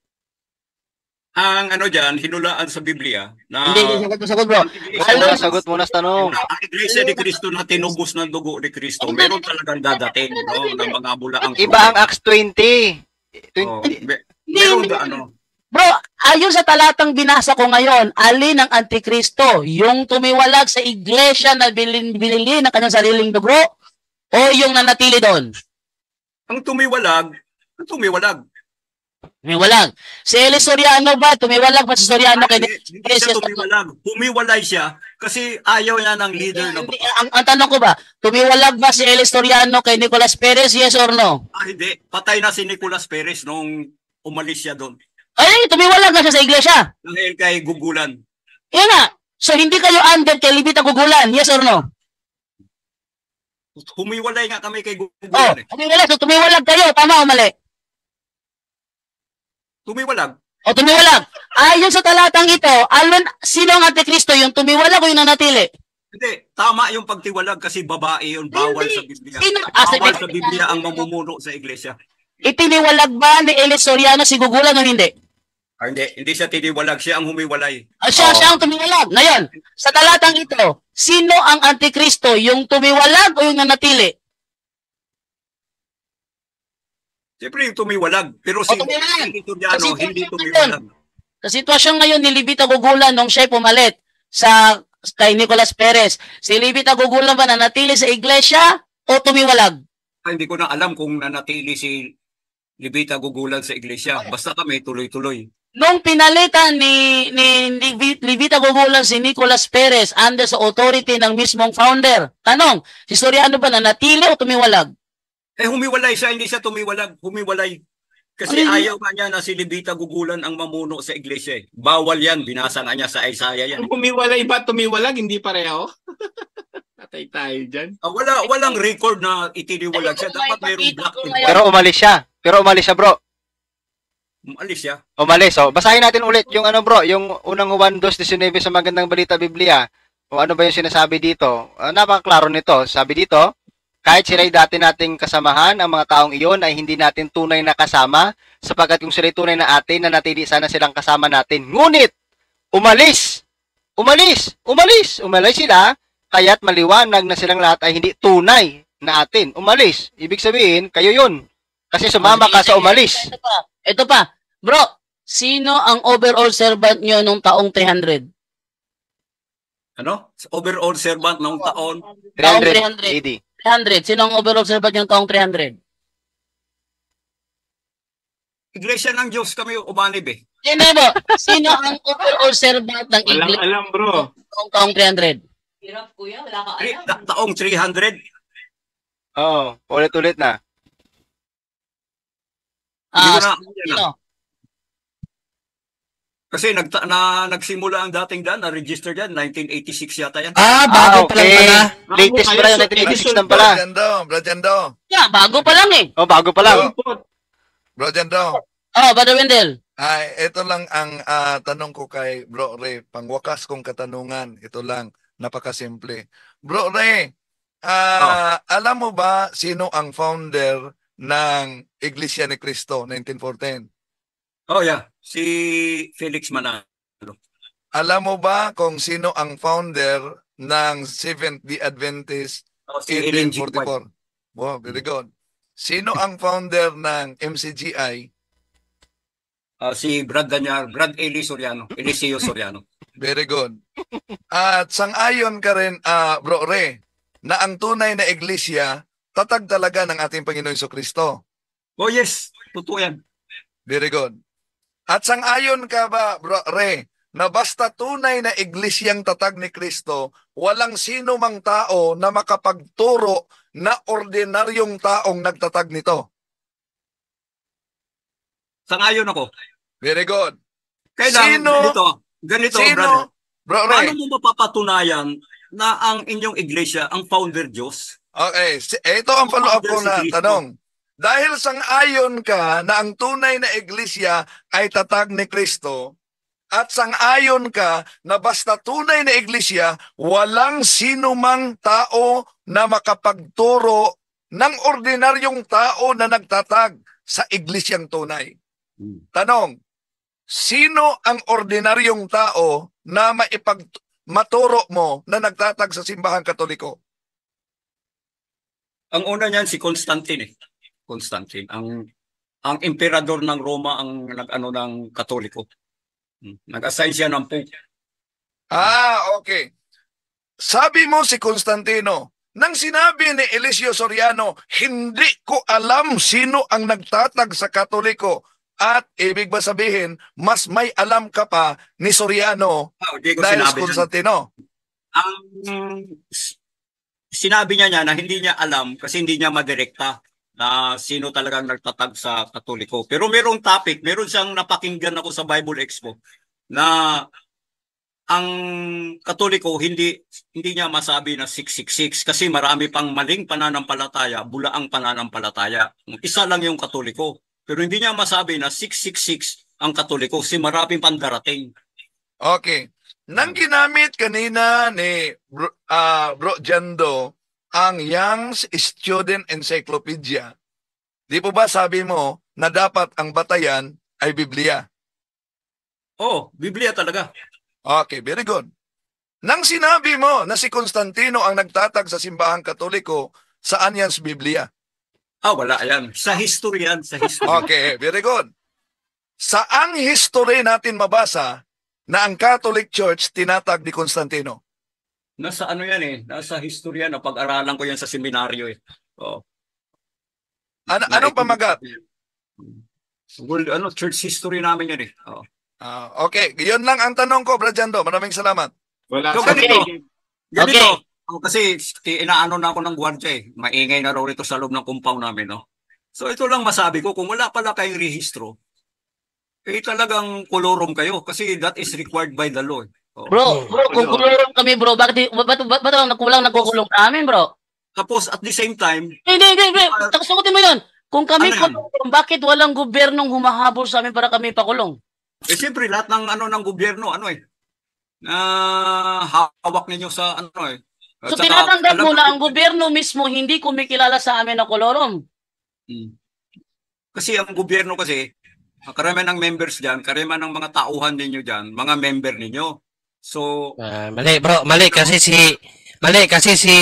Ang ano dyan, hinulaan sa Biblia na Hindi, hindi, sagot mo, sagot bro. Sagot, sagot muna sa tanong. ang iglesia ni Cristo na tinubos ng dugo ni Cristo, meron talagang dadating, no, ng mga bulaang. Iba ang Acts twenty. Oh, twenty. me- Hindi, meron hindi. da, ano, Bro, ayon sa talatang binasa ko ngayon, alin ang Antikristo? Yung tumiwalag sa iglesia na bilin, binili ng kanyang sariling dugo? O yung nanatili doon? ang tumiwalag, ang tumiwalag. Tumiwalag. Si Eli Soriano ba? Tumiwalag ba si Soriano kay Hindi, hindi siya tumiwalag. Humiwalay siya kasi ayaw niya ng leader na Hindi, ang, ang tanong ko ba, tumiwalag ba si Eli Soriano kay Nicolas Perez? Yes or no? ah, hindi. Patay na si Nicolas Perez nung umalis siya doon. Ay, tumiwalag na siya sa iglesia. Dahil kay gugulan. Yan nga. So, hindi kayo under kay Levita gugulan. Yes or no? Humiwalay nga kami kay Oh, gugulan eh. tumiwalag. So, tumiwalag kayo. Tama o mali? Tumiwalag. O, tumiwalag. Ayon sa talatang ito, alon, sino ang Antikristo? Yung tumiwalag o yung nanatili? Hindi, tama yung pagtiwalag kasi babae yun, bawal Hindi. sa Biblia. Sino? Ah, Bawal sa- sa Biblia ang mamumuno sa iglesia. Itiniwalag ba ni Elis Soriano si gugulan o hindi? Ah, hindi, hindi siya tiniwalag, siya ang humiwalay. Ah, siya, Oo. siya ang tumiwalag. Ngayon, sa talatang ito, sino ang Antikristo? Yung tumiwalag o yung nanatili? Siyempre yung tumiwalag, pero si O, tumiwalag. Ituriano Kasi hindi kung- tumiwalag. Sa sitwasyon ngayon ni Levita gugulan nung siya'y pumalit sa kay Nicolas Perez, si Levita gugulan ba nanatili sa iglesia o tumiwalag? Ah, hindi ko na alam kung nanatili si Levita gugulan sa iglesia. Basta kami tuloy-tuloy. Nung pinalitan ni, ni, ni Levita gugulan si Nicolas Perez under sa authority ng mismong founder, tanong, si Soriano ba nanatili o tumiwalag? Eh humiwalay siya, hindi siya tumiwalag. Humiwalay. Kasi Ano yun? ayaw nga niya na si Levita gugulan ang mamuno sa iglesia. Eh. Bawal yan. Binasa nga niya sa Isaiah yan. Kung humiwalay ba, tumiwalag, hindi pareho? Patay tayo dyan. Ah, wala, walang record na itiniwalag siya. Dapat mayroong Ipakita black ko and ngayon. Pero umalis siya. Pero umalis siya, bro. Umalis siya. Umalis. So, basahin natin ulit yung ano, bro, yung unang Juan two nineteen sa Magandang Balita Biblia. O ano ba yung sinasabi dito? Uh, napakaklaro nito. Sabi dito, kahit sila'y dati nating kasamahan, ang mga taong iyon ay hindi natin tunay na kasama, sapagkat kung sila'y tunay na atin, na natili sana silang kasama natin. Ngunit, umalis! Umalis! Umalis! Umalis sila, kaya't maliwanag na silang lahat ay hindi tunay na atin. Umalis. Ibig sabihin, kayo yun. Kasi sumama ka sa umalis. Ito pa, ito pa. Bro, sino ang overall servant nyo nung taong three hundred? Ano? Overall servant ng taon. three hundred three hundred. A D. three hundred. Sino ang overall servant nyo nung taong three hundred? Iglesia ng Diyos kami umanib eh. Sino mo? Sino ang overall servant ng Walang iglesia alam, bro. nung taong three hundred? Hirap kuya, wala ka Tri- alam. ta- taong three hundred. Oo, ulit-ulit na. Hindi Ah, ko na- sino? Kasi nag na nagsimula ang dating dan, na-register dyan, nineteen eighty-six yata yan. Ah, bago pa lang pala. Latest pala yung nineteen eighty-six lang pala. Brajando, Brajando, Yeah, bago pa lang eh. Oh, bago pa lang. Brajando. Oh, Brother Wendell. Ay, ito lang ang ah, tanong ko kay Bro Ray. Pangwakas kong katanungan. Ito lang, napakasimple. Bro Ray, ah, alam mo ba sino ang founder ng Iglesia ni Cristo, nineteen fourteen? Oh yeah, si Felix Manalo. Alam mo ba kung sino ang founder ng Seventh-day Adventist Oh, si Ellen G. White. eighteen forty-four? Wow, very good. Sino ang founder ng M C G I? Ah, si Brad Danyar, Brad Eli Soriano, Eliseo Soriano. Very good. At sang-ayon ka rin, ah, Bro Ray, na ang tunay na iglesia, tatag talaga ng ating Panginoon Jesucristo. Oh yes, totoo yan. Very good. At sang-ayon ka ba, Bro Ray, na basta tunay na iglesyang tatag ni Kristo, walang sino mang tao na makapagturo na ordinaryong taong nagtatag nito? Sangayon ako. Very good. Kailangan Sino? ganito, ganito brother. Sino? Bro Ray. Paano mo mapapatunayan na ang inyong iglesia ang founder Diyos? Okay, si- ito ang follow-up ko na Si Cristo. tanong. Dahil sang-ayon ka na ang tunay na iglesia ay tatag ni Kristo, at sang-ayon ka na basta tunay na iglesia, walang sino mang tao na makapagturo ng ordinaryong tao na nagtatag sa iglesyang tunay. Hmm. Tanong, sino ang ordinaryong tao na maipag maturo mo na nagtatag sa simbahang Katoliko? Ang una niyan si Constantine eh. Constantine, ang ang emperador ng Roma ang nag-ano ng Katoliko. Hmm. Nag-assign siya ng Pope. Ah, okay. Sabi mo si Constantino, nang sinabi ni Eliseo Soriano, hindi ko alam sino ang nagtatag sa Katoliko. At ibig ba sabihin, mas may alam ka pa ni Soriano Ah, hindi ko dahil sa sinabi yan. Constantino. Ang s- sinabi niya niya na hindi niya alam kasi hindi niya madirekta. na sino talagang nagtatag sa Katoliko. Pero merong topic, meron siyang napakinggan ako sa Bible Expo na ang Katoliko hindi hindi niya masabi na six six six kasi marami pang maling pananampalataya, bulaang pananampalataya. Isa lang yung Katoliko. Pero hindi niya masabi na six six six ang Katoliko kasi maraming pang darating. Okay. Nang ginamit kanina ni Bro, uh, Bro Jando ang Young's Student Encyclopedia, di po ba sabi mo na dapat ang batayan ay Biblia? Oh, Biblia talaga. Okay, very good. Nang sinabi mo na si Constantino ang nagtatag sa simbahang Katoliko, saan yan sa Biblia? Ah, wala yan. Sa history yan, sa history. Okay, very good. Saang history natin mabasa na ang Catholic Church tinatag ni Constantino? Nasa ano yan eh, nasa history yan. Napag-aralan ko yan sa seminaryo eh. Oh. Ano, anong pamagat? World, ano, church history namin yan eh. Oh. Ah, okay, yun lang ang tanong ko, Brad Jando. Maraming salamat. Wala So, sa ganito, ganito, Okay. oh, kasi ti- inaano na ako ng gwardiya eh. Maingay na raw rito sa loob ng compound namin, no? So ito lang masabi ko, kung wala pala kayong rehistro, eh talagang kolorom kayo kasi that is required by the law. Oh. Bro, bro, kung kulong kami, bro, bakit ba't ba't ba't ang nakulang nagkukulong sa amin, bro? Tapos at the same time, Hindi, hindi, hindi. Sagutin mo 'yun. Kung kami Ano yan? kulong, bakit walang gobyernong humahabol sa amin para kami pakulong? eh siyempre lahat ng ano ng gobyerno, ano eh, na hawak ninyo sa ano eh. At So saka, tinatanggap alam- mo na ang gobyerno mismo hindi kumikilala sa amin na kolorom. Hmm. Kasi ang gobyerno kasi, ang karamihan ng members dyan, karamihan ng mga tauhan ninyo dyan, mga member ninyo. So, Ah, mali bro, mali kasi si mali kasi si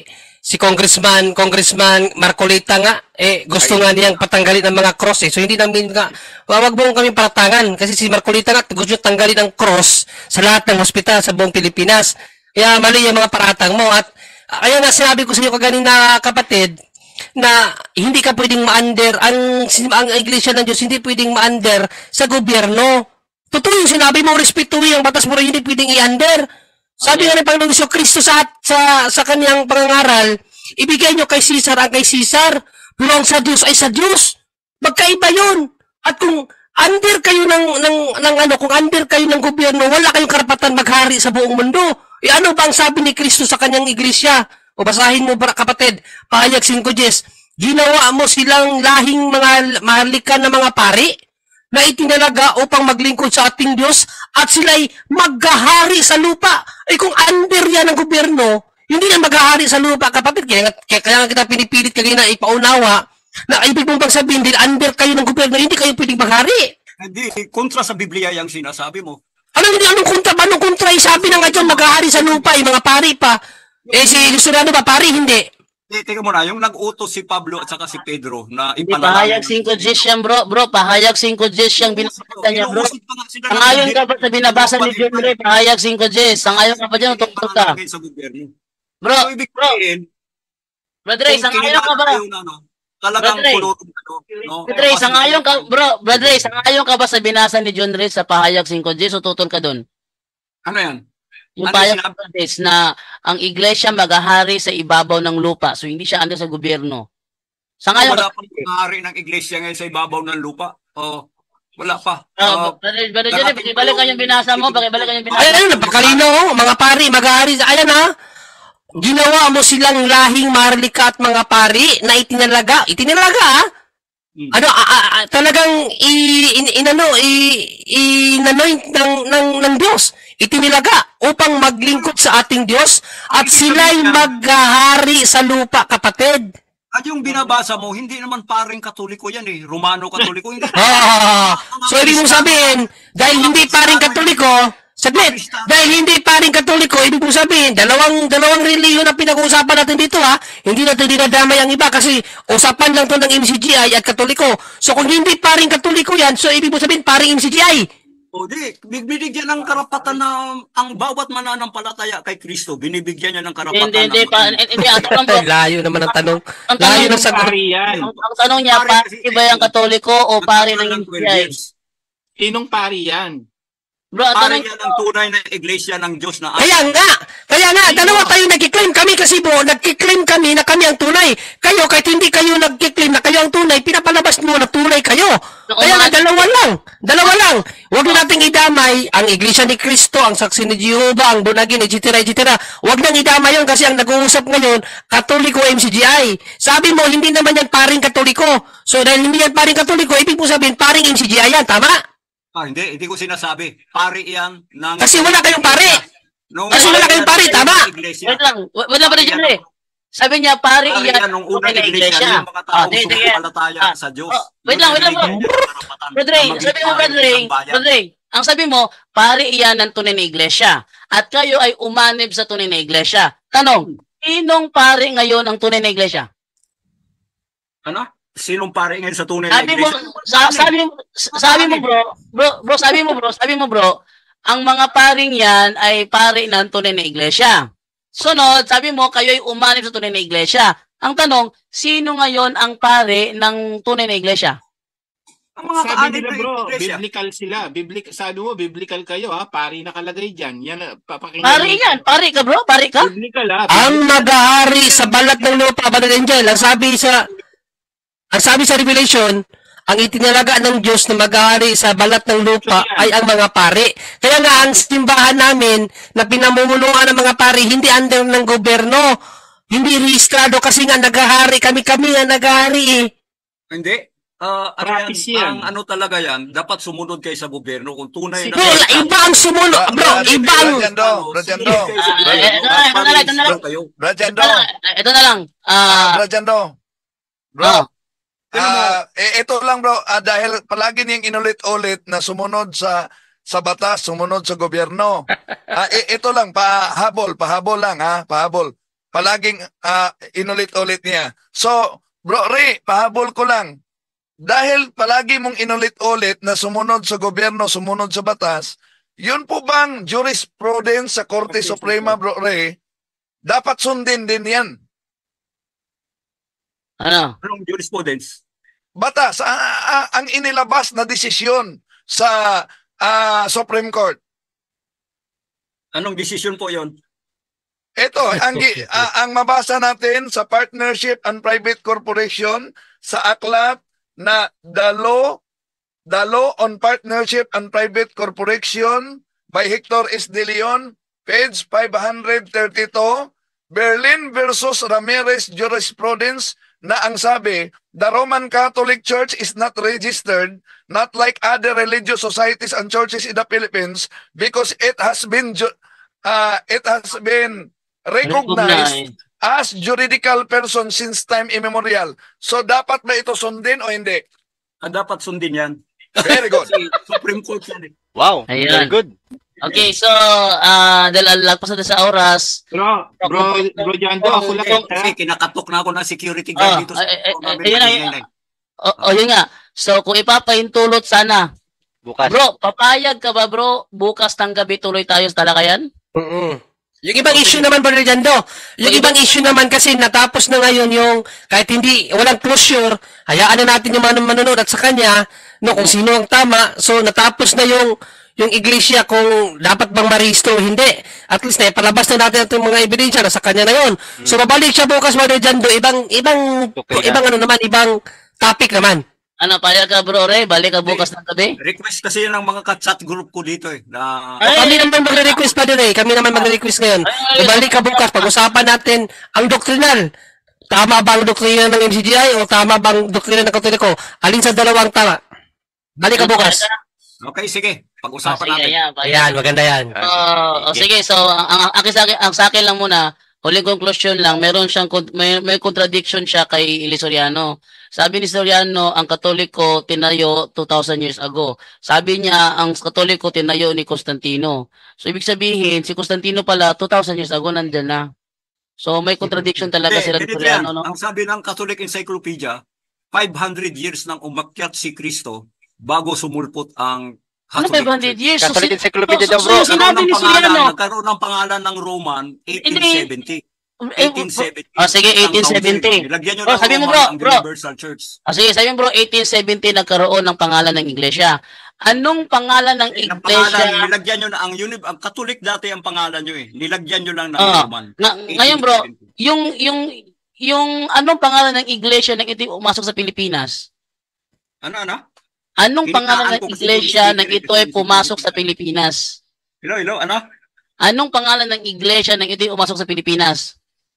si Congressman Congressman Marcolita nga eh gusto nga niyang patanggalin ang mga cross eh. So hindi namin nga wag mo kami paratangan kasi si Marcolita nga gusto niya tanggalin ang cross sa lahat ng ospital sa buong Pilipinas. Kaya mali yung mga paratang mo at uh, kaya nga sinabi ko sa iyo kaganina kapatid na hindi ka pwedeng ma-under ang ang iglesia ng Diyos hindi pwedeng ma-under sa gobyerno. Totoo yung sinabi mo, respetuhin ang batas mo rin, hindi pwedeng i-under. Sabi nga ng Panginoong Hesus Kristo sa, sa, sa kanyang pangangaral, ibigay nyo kay Caesar ang kay Caesar, pero ang sa Diyos ay sa Diyos. Magkaiba yun. At kung under kayo ng, ng, ng ano, kung under kayo ng gobyerno, wala kayong karapatan maghari sa buong mundo. E ano ba ang sabi ni Kristo sa kanyang iglesia? O basahin mo ba kapatid, pahayag five Jes, ginawa mo silang lahing mga mahalikan na mga pari, na itinalaga upang maglingkod sa ating Diyos at sila'y maghahari sa lupa. Eh kung under yan ng gobyerno, hindi na maghahari sa lupa, kapatid. Kaya, kaya, kaya nga kita pinipilit kanina ipaunawa na ibig mong pang sabihin din, under kayo ng gobyerno, hindi kayo pwedeng maghari. hindi, kontra sa Biblia yung sinasabi mo. Anong hindi, anong kontra, anong kontra, eh, sabi na nga dyan, maghahari sa lupa, eh, mga pari pa. Eh si Luciano ba, pari, hindi. Eh, teka muna, yung nag-utos si Pablo at saka si Pedro na Hindi, pahayag five Jes yan, bro. Bro, pahayag five Jes yung binabasa niya, bro. Sangayon ka ba sa binabasa ni John Ray? Pahayag five Jes. Sangayon ka ba dyan? Tuktok ka. Sa gobyerno. Bro, So, ibig sabihin, Brother Ray, sangayon ka ba? Yung, ano, talagang Brother Ray. kolorom kayo. No? Brother Ray, sangayon ka, bro. Brother Ray, sangayon ka ba sa binasa ni John Ray sa pahayag five Jes o tutol ka dun? Ano yan? Yung Ano pahayag sinabi? five Jes na ang iglesia maghahari sa ibabaw ng lupa. So, hindi siya under sa gobyerno. Sangayon Wala ka. pang mahari ng iglesia ngayon sa ibabaw ng lupa. O, wala pa. Uh, Uh, brother, brother Johnny, pakibalik ka yung binasa mo, pakibalik ka yung binasa. Ayan, ayan, napakalino, oh, mga pari, maghahari, ayan ha. Ginawa mo silang lahing marlika at mga pari na itinalaga, itinalaga ha. Hmm. Ano, a, a, a, talagang i, in, inano, i, inanoint ng, ng, ng Diyos. Itinilaga upang maglingkod sa ating Diyos at sila'y maghahari sa lupa, kapatid. At yung binabasa mo, hindi naman paring Katoliko yan eh. Romano Katoliko. Hindi. Ah, so ibig mong sabihin, dahil hindi paring Katoliko, saglit, dahil hindi paring Katoliko, ibig mong sabihin, dalawang dalawang relihiyon ang pinag-uusapan natin dito ha. Hindi natin dinadamay ang iba kasi usapan lang to ng M C G I at Katoliko. So kung hindi paring Katoliko yan, so ibig mong sabihin paring M C G I. O di, binibigyan ng karapatan na ang bawat mananampalataya kay Kristo, binibigyan niya ng karapatan. Hindi, hindi, na- pa, hindi, ang tanong po, Layo naman ang tanong. ang Layo tanong, ng sagot. Pari yan. ang, ang tanong niya, pari ba yung katoliko o pari ng M C I? years. Sinong pari yan? Bro, at Pare tanong yan ang tunay na iglesia ng Diyos na Kaya nga, kaya nga, dalawa tayo nagkiklaim. Kami kasi po, nagkiklaim kami na kami ang tunay. Kayo, kahit hindi kayo nagkiklaim na kayo ang tunay, pinapalabas mo na tunay kayo. Kaya nga, dalawa lang. Dalawa lang. Huwag nating idamay ang iglesia ni Cristo, ang saksi ni Jehovah, ang bunagin, et cetera, et cetera. Huwag nang idamay yun kasi ang nag-uusap ngayon, Katoliko M C G I. Sabi mo, hindi naman yan paring Katoliko. So, dahil hindi yan paring Katoliko, ibig po sabihin, paring M C G I yan. Tama? Ah, hindi, hindi ko sinasabi. Pari yan ng... Kasi wala kayong pare. Nung Kasi wala kayong pare, tama? iglesia. Wait lang, wa- wala pa rin dyan eh. Sabi niya, pare, Pari iyan yan nung unang ng iglesia. Yung mga Ah, taong di- di- sumasampalataya ah, sa Diyos. oh, wait lang, wait lang, bro. Brother Ray, sabi mo, Brother Ray, Brother Ray, ang sabi mo, pare, iyan ng tunay na iglesia. At kayo ay umanib sa tunay na iglesia. Tanong, sinong pare ngayon ang tunay na iglesia? Ano? Sinong pare ngayon sa tunay na Sabi mo, iglesia? sa, sabi mo, sabi mo bro, bro, bro, sabi mo bro, sabi mo bro, ang mga paring yan ay pare ng tunay na iglesia. Sunod, sabi mo, kayo ay umanib sa tunay na iglesia. Ang tanong, sino ngayon ang pare ng tunay na iglesia? Ang mga Sabi kaanib nila na bro, iglesia. biblical sila. Biblical, sabi mo, biblical kayo ha. Pari nakalagay dyan. Yan, ah, papakinggan. Pare yan, pare ka bro, pare ka? Biblical ha. Ang mag-ahari sa balat ng lupa, Brother Angel, ang sabi sa ang sabi sa Revelation, ang itinalaga ng Diyos na mag-ahari sa balat ng lupa ay ang mga pare. Kaya nga ang simbahan namin na pinamumunuan ng mga pare, hindi under ng gobyerno, hindi rehistrado kasi nga nag-ahari, kami-kami nga nag-ahari eh. Hindi. Ah, ano yan, Practice yan. ang ano talaga yan, dapat sumunod kayo sa gobyerno kung tunay na... Bro, iba ang sumunod, bro, iba ang... Brajando, Brajando, Ah, eh, ito na lang, ito na lang, ito na lang. Brajando, Ito na- Ito na lang. ah, Ah, Brajando. Bro, oh. ah, eh, ito lang bro, ah, dahil palagi niyang inulit-ulit na sumunod sa sa batas, sumunod sa gobyerno. Ah, eh, ito lang, pahabol, pahabol lang ha, pahabol. Palaging ah, inulit-ulit niya. So, bro Ray, pahabol ko lang. Dahil palagi mong inulit-ulit na sumunod sa gobyerno, sumunod sa batas, yun po bang jurisprudence sa Korte Suprema, bro Ray, dapat sundin din yan. Ano? Anong jurisprudence? Batas, ah, ah, ang inilabas na desisyon sa ah, Supreme Court. Anong desisyon po yon? Ito, ang, gi- ah, ang mabasa natin sa Partnership and Private Corporation sa aklat na The Law, The Law on Partnership and Private Corporation by Hector S. De Leon, page five thirty-two, Berlin versus Ramirez Jurisprudence, na ang sabi, the Roman Catholic Church is not registered, not like other religious societies and churches in the Philippines, because it has been ju- uh, it has been recognized Recognize. as juridical person since time immemorial. So dapat ba ito sundin o hindi? Ah, dapat sundin yan. Very good. Kasi Supreme Court yan eh. Wow, Ayan. very good. Okay, so, ah, dahil lagpas natin sa oras, Bro, bro, bro Jando, ako lang. Eh, ha? kasi kinakatok na ako ng security Ah, guard dito sa eh, eh, namin, eh, yun na, maingay yun. na eh. o, o yun nga, so kung ipapahintulot sana, Bukas. bro, papayag ka ba bro, bukas ng gabi tuloy tayo sa talakayan? Mm-mm. Yung ibang issue naman, Brother Jando, yung ibang issue naman kasi natapos na ngayon yung, kahit hindi, walang closure, hayaan na natin yung man- manonood at sa kanya, no, kung sino ang tama, so natapos na yung, yung iglesia kung dapat bang marehistro o hindi. At least na palabas na natin itong mga ebidensya na sa kanya na yun. So babalik siya bukas, Brother Jando, ibang, ibang, Okay na. ibang ano naman, ibang topic naman. Ano, payag ka bro, Ray, balik ka bukas ng gabi? Request kasi yun ng mga ka-chat group ko dito eh. Na, O, kami naman magre-request pa din eh. Kami naman magre-request ngayon. Ibalik ka bukas, pag-usapan natin ang doktrinal. Tama ba ang doktrina ng M C G I o tama ba ang doktrina ng Katoliko? Alin sa dalawang tama? Balik ka bukas. okay, sige. Ah, Pag-usapan sige, natin. ayan, payag. Ayan, maganda yan. Oh, oh, sige, so ang, ang, ang, sa akin, ang sa akin lang muna, huling conclusion lang, meron siyang con- may, may contradiction siya kay Eli Soriano. Sabi ni Soriano, ang Katoliko tinayo two thousand years ago. Sabi niya, ang Katoliko tinayo ni Constantino. So ibig sabihin, si Constantino pala two thousand years ago nandyan na. So may contradiction talaga Hindi, sila ni ganito Soriano, yan. no? Ang sabi ng Catholic Encyclopedia, five hundred years nang umakyat si Kristo bago sumulpot ang Ano Catholic five hundred Church. years? Catholic si- Encyclopedia so, daw, so, bro. so, sinabi Nagkaroon ni ng pangalan, Soriano, nagkaroon ng pangalan ng Roman eighteen seventy. eh, eighteen seventy. Ah, sige, eighteen seventy. Nilagyan nyo Oh, ng sabi mo, Roman bro, ang bro. Universal Church. Ah, sige, sabi mo bro, eighteen seventy nagkaroon ng pangalan ng iglesia. Anong pangalan ng Eh, ang iglesia? pangalan, nilagyan nyo na ang unib, ang Katolik dati ang pangalan nyo eh. Nilagyan nyo lang ng Ah, Roman. nga, ngayon bro, yung yung yung anong pangalan ng iglesia nang ito umasok sa Pilipinas? Ano, ano? Anong Hinitaan pangalan ng ko kasi iglesia kung nang hindi ito ay ito pumasok yung- sa Pilipinas? Hello, hello, ano? Anong pangalan ng iglesia nang ito ay umasok sa Pilipinas?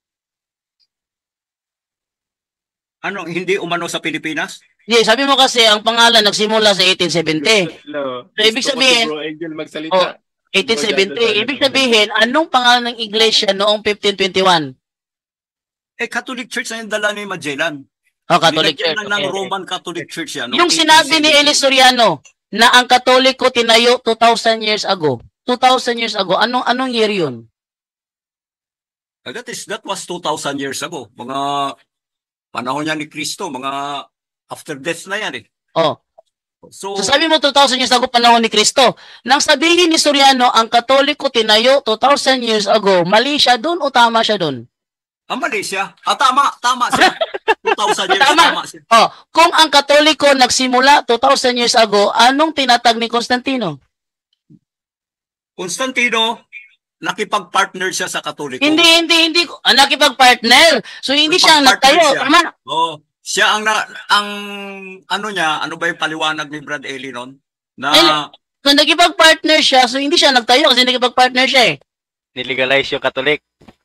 Ano, hindi umano sa Pilipinas? Hindi, sabi mo kasi ang pangalan nagsimula sa eighteen seventy. Hello. So, ibig Gusto ko sabihin- si Bro Angel magsalita. Oh, eighteen seventy. Ibig sabihin, anong pangalan ng iglesia noong fifteen twenty-one? Eh, Catholic Church na yung dala ni Magellan. Oh, Catholic Nilagyan Church. lang ng Okay. Roman Catholic Church yan. Yung sinabi ni Eli Soriano na ang Katoliko tinayo two thousand years ago. two thousand years ago. Anong anong year yun? Uh, That is, that was two thousand years ago. Mga panahon niya ni Kristo, mga after death na yan eh. Oh. So, So sabi mo two thousand years ago panahon ni Kristo. Nang sabihin ni Soriano ang Katoliko tinayo two thousand years ago, mali siya doon o tama siya doon? ang Malaysia, ah, tama, tama siya. two thousand years, Tama. tama siya. Oh, kung ang Katoliko nagsimula two thousand years ago, anong tinatag ni Constantino? Constantino, nakipag-partner siya sa Katoliko. Hindi, hindi, hindi. Ah, nakipag-partner. So hindi siya Nakipag-partner nagtayo. siya. Tama. Oh, siya ang na, ang ano niya, ano ba yung paliwanag ni Brad Eli noon? Na Ay, Kung nakipag-partner siya, so hindi siya nagtayo kasi nakipag-partner siya eh. Nilegalize yung Katolik.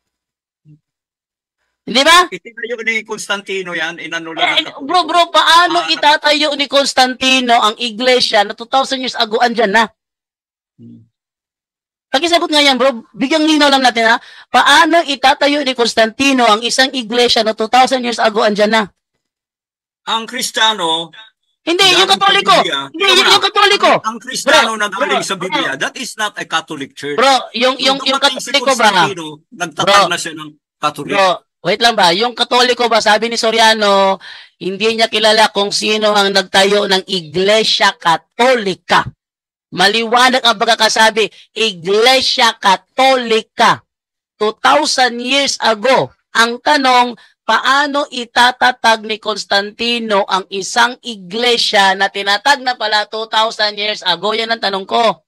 Hindi ba? itinayo ni Constantino yan, inano Eh, lang ng Katoliko. bro, bro, paano Ah, itatayo ni Constantino ang iglesia na two thousand years ago andyan na? Hmm. Pakisagot nga yan, bro. Bigyang linaw lang natin, ha? Paano itatayo ni Constantino ang isang iglesia na two thousand years ago andyan na? Ang Kristiyano, Hindi, yung galing sa Katoliko. Biblia. Hindi, Tama. yung, yung Katoliko. Ang, ang Kristiyano Bro, na galing bro, sa Biblia, that is not a Catholic church. Bro, yung, yung, yung dumating si Katoliko ba? Constantino, nagtatag Bro. na siya ng Catholic. Bro, wait lang ba? Yung Katoliko ba, sabi ni Soriano, hindi niya kilala kung sino ang nagtayo ng Iglesia Katolika. Maliwanag ang pagkakasabi, Iglesia Katolika. two thousand years ago. Ang tanong, paano itatatag ni Constantino ang isang iglesia na tinatag na pala two thousand years ago? Yan ang tanong ko.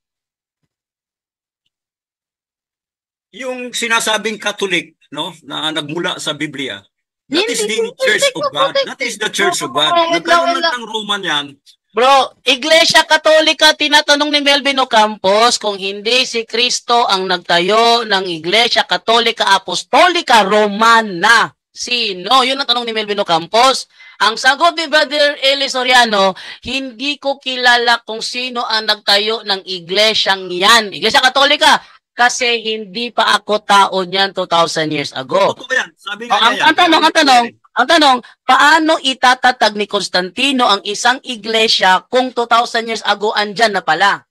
Yung sinasabing Catholic, no, na nagmula sa Biblia, that Hindi, is the hindi, Church hindi, of God. hindi. That is the Church of God. Wait lang, Nagkaroon wait lang lang. ng Roman yan. Bro, Iglesia Katolika, tinatanong ni Melvin Ocampos kung hindi si Kristo ang nagtayo ng Iglesia Katolika Apostolika Romana. Sino? Yun ang tanong ni Melvin Ocampos. Ang sagot ni Brother Eli Soriano, hindi ko kilala kung sino ang nagtayo ng iglesyang yan. Iglesia Katolika. Kasi hindi pa ako tao niyan two thousand years ago. Totoo yan. Sabi Oh, ang, nga niya yan. ang tanong, ang tanong, ang tanong, paano itatatag ni Constantino ang isang iglesia kung two thousand years ago andyan na pala?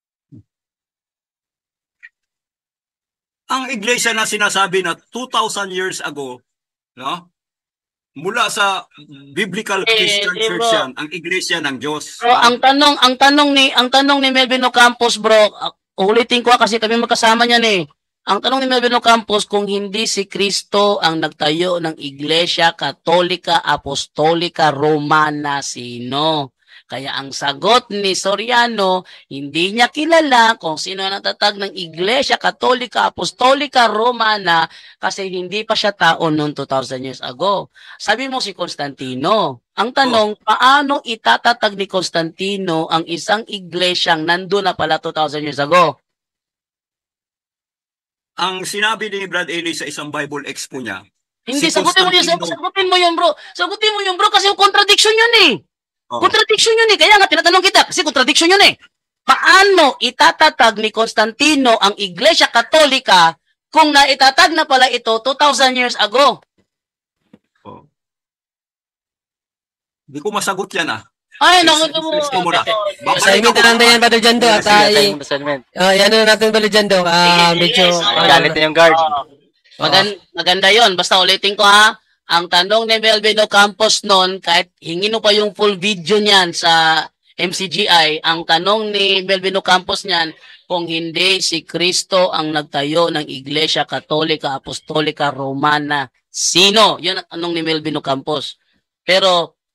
Ang iglesia na sinasabi na two thousand years ago, no? Mula sa biblical Eh, Christian eh, church bro. yan, ang iglesia ng Diyos. Bro, ang tanong, ang tanong ni ang tanong ni Melvin Ocampos, bro, uh, ulitin ko ah, kasi kami magkasama niyan eh. Ang tanong ni Melvin Ocampos kung hindi si Kristo ang nagtayo ng Iglesia Katolika Apostolika Romana, sino? Kaya ang sagot ni Soriano, hindi niya kilala kung sino ang natatag ng Iglesia Katolika Apostolika Romana kasi hindi pa siya tao noon two thousand years ago. Sabi mo si Constantino. Ang tanong, paano itatatag ni Constantino ang isang iglesyang nandun na pala two thousand years ago? Ang sinabi ni Brad Eli sa isang Bible expo niya, Hindi, Si sagutin mo yun, Constantino. sagutin mo yun, bro. Sagutin mo yun, bro, kasi yung contradiction yun eh. oh, Contradiction yun eh. Kaya nga, tinatanong kita, kasi contradiction yun eh. Paano itatatag ni Constantino ang Iglesia Katolika kung naitatag na pala ito two thousand years ago? oh. Hindi ko masagot yan ah. Ay, Yes, naku mo. yes, muna. Baka- Assignment na lang na yan, Brother Jando. At uh, Assignment, assignment. uh, yan na natin, Brother Jando. Ah, Sige, medyo... sige, ano, Galit na yung guard. Maganda, maganda yun. Basta ulitin ko ha. Ang tanong ni Melvin Ocampos noon, kahit hingin mo pa yung full video niyan sa M C G I, ang tanong ni Melvin Ocampos niyan, kung hindi si Kristo ang nagtayo ng Iglesia Katolika Apostolika Romana, sino? Yun ang tanong ni Melvin Ocampos. Pero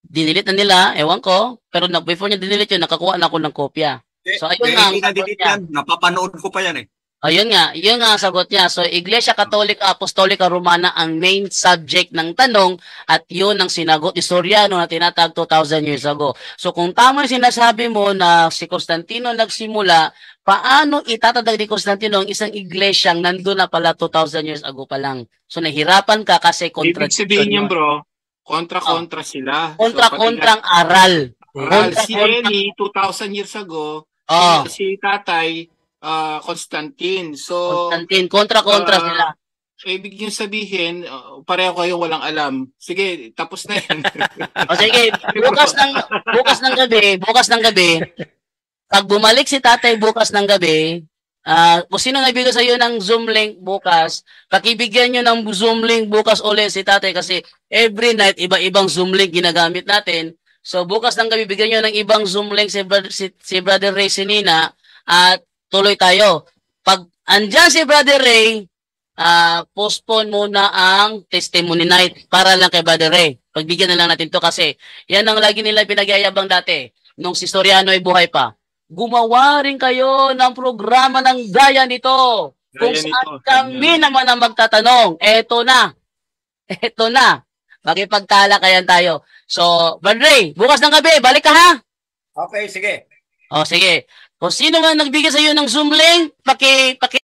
dinilit na nila, ewan ko, pero na, before niya dinilit yun, nakakuha na ako ng kopya. So, ayun Eh, nga ang hindi na sagot delete niya. yan. Napapanood ko pa yan eh. Ayun nga, yun nga ang sagot niya. So, Iglesia Katolika Apostolika Romana ang main subject ng tanong at yun ang sinagot ni Soriano na tinatag two thousand years ago. So, kung tama yung sinasabi mo na si Constantino nagsimula, paano itatagdag ni Constantino ang isang iglesyang nandun na pala two thousand years ago pa lang? So, nahirapan ka kasi Ibig contradiction sabihin yun. niyan, bro, kontra-kontra sila. Kontra-kontrang aral. So, pati nga- si Kontra-kontra- Eli, two thousand years ago, Oh, si, si tatay, ah, Constantine. So, Constantine, kontra-kontra Ah, sila. so ibig yung sabihin, uh, pareho kayo walang alam. Sige, tapos na yan. O sige, bukas ng bukas ng gabi, bukas ng gabi, pag bumalik si tatay bukas ng gabi, ah kung sino nagbigay sa iyo ng Zoom link bukas, pakibigyan niyo ng Zoom link bukas ulit si tatay kasi every night iba-ibang Zoom link ginagamit natin. So bukas ng gabi bigyan niyo ng ibang Zoom link si Brother, si, si Brother Ray Sinina at tuloy tayo. Pag andyan si Brother Ray, ah postpone muna ang testimony night para lang kay Brother Ray. Pagbigyan na lang natin to kasi yan ang lagi nila pinagyayabang dati nung si Soriano ay buhay pa. Gumawa rin kayo ng programa ng gaya nito. Kung Gaya saan nito, kami ganyan. naman ang magtatanong. Eto na. Eto na. Makipagtalakayan tayo. So, Brother Ray, bukas ng gabi, balik ka ha? Okay, sige. O, sige. Kung sino man nagbigay sa iyo ng Zoom link, paki, paki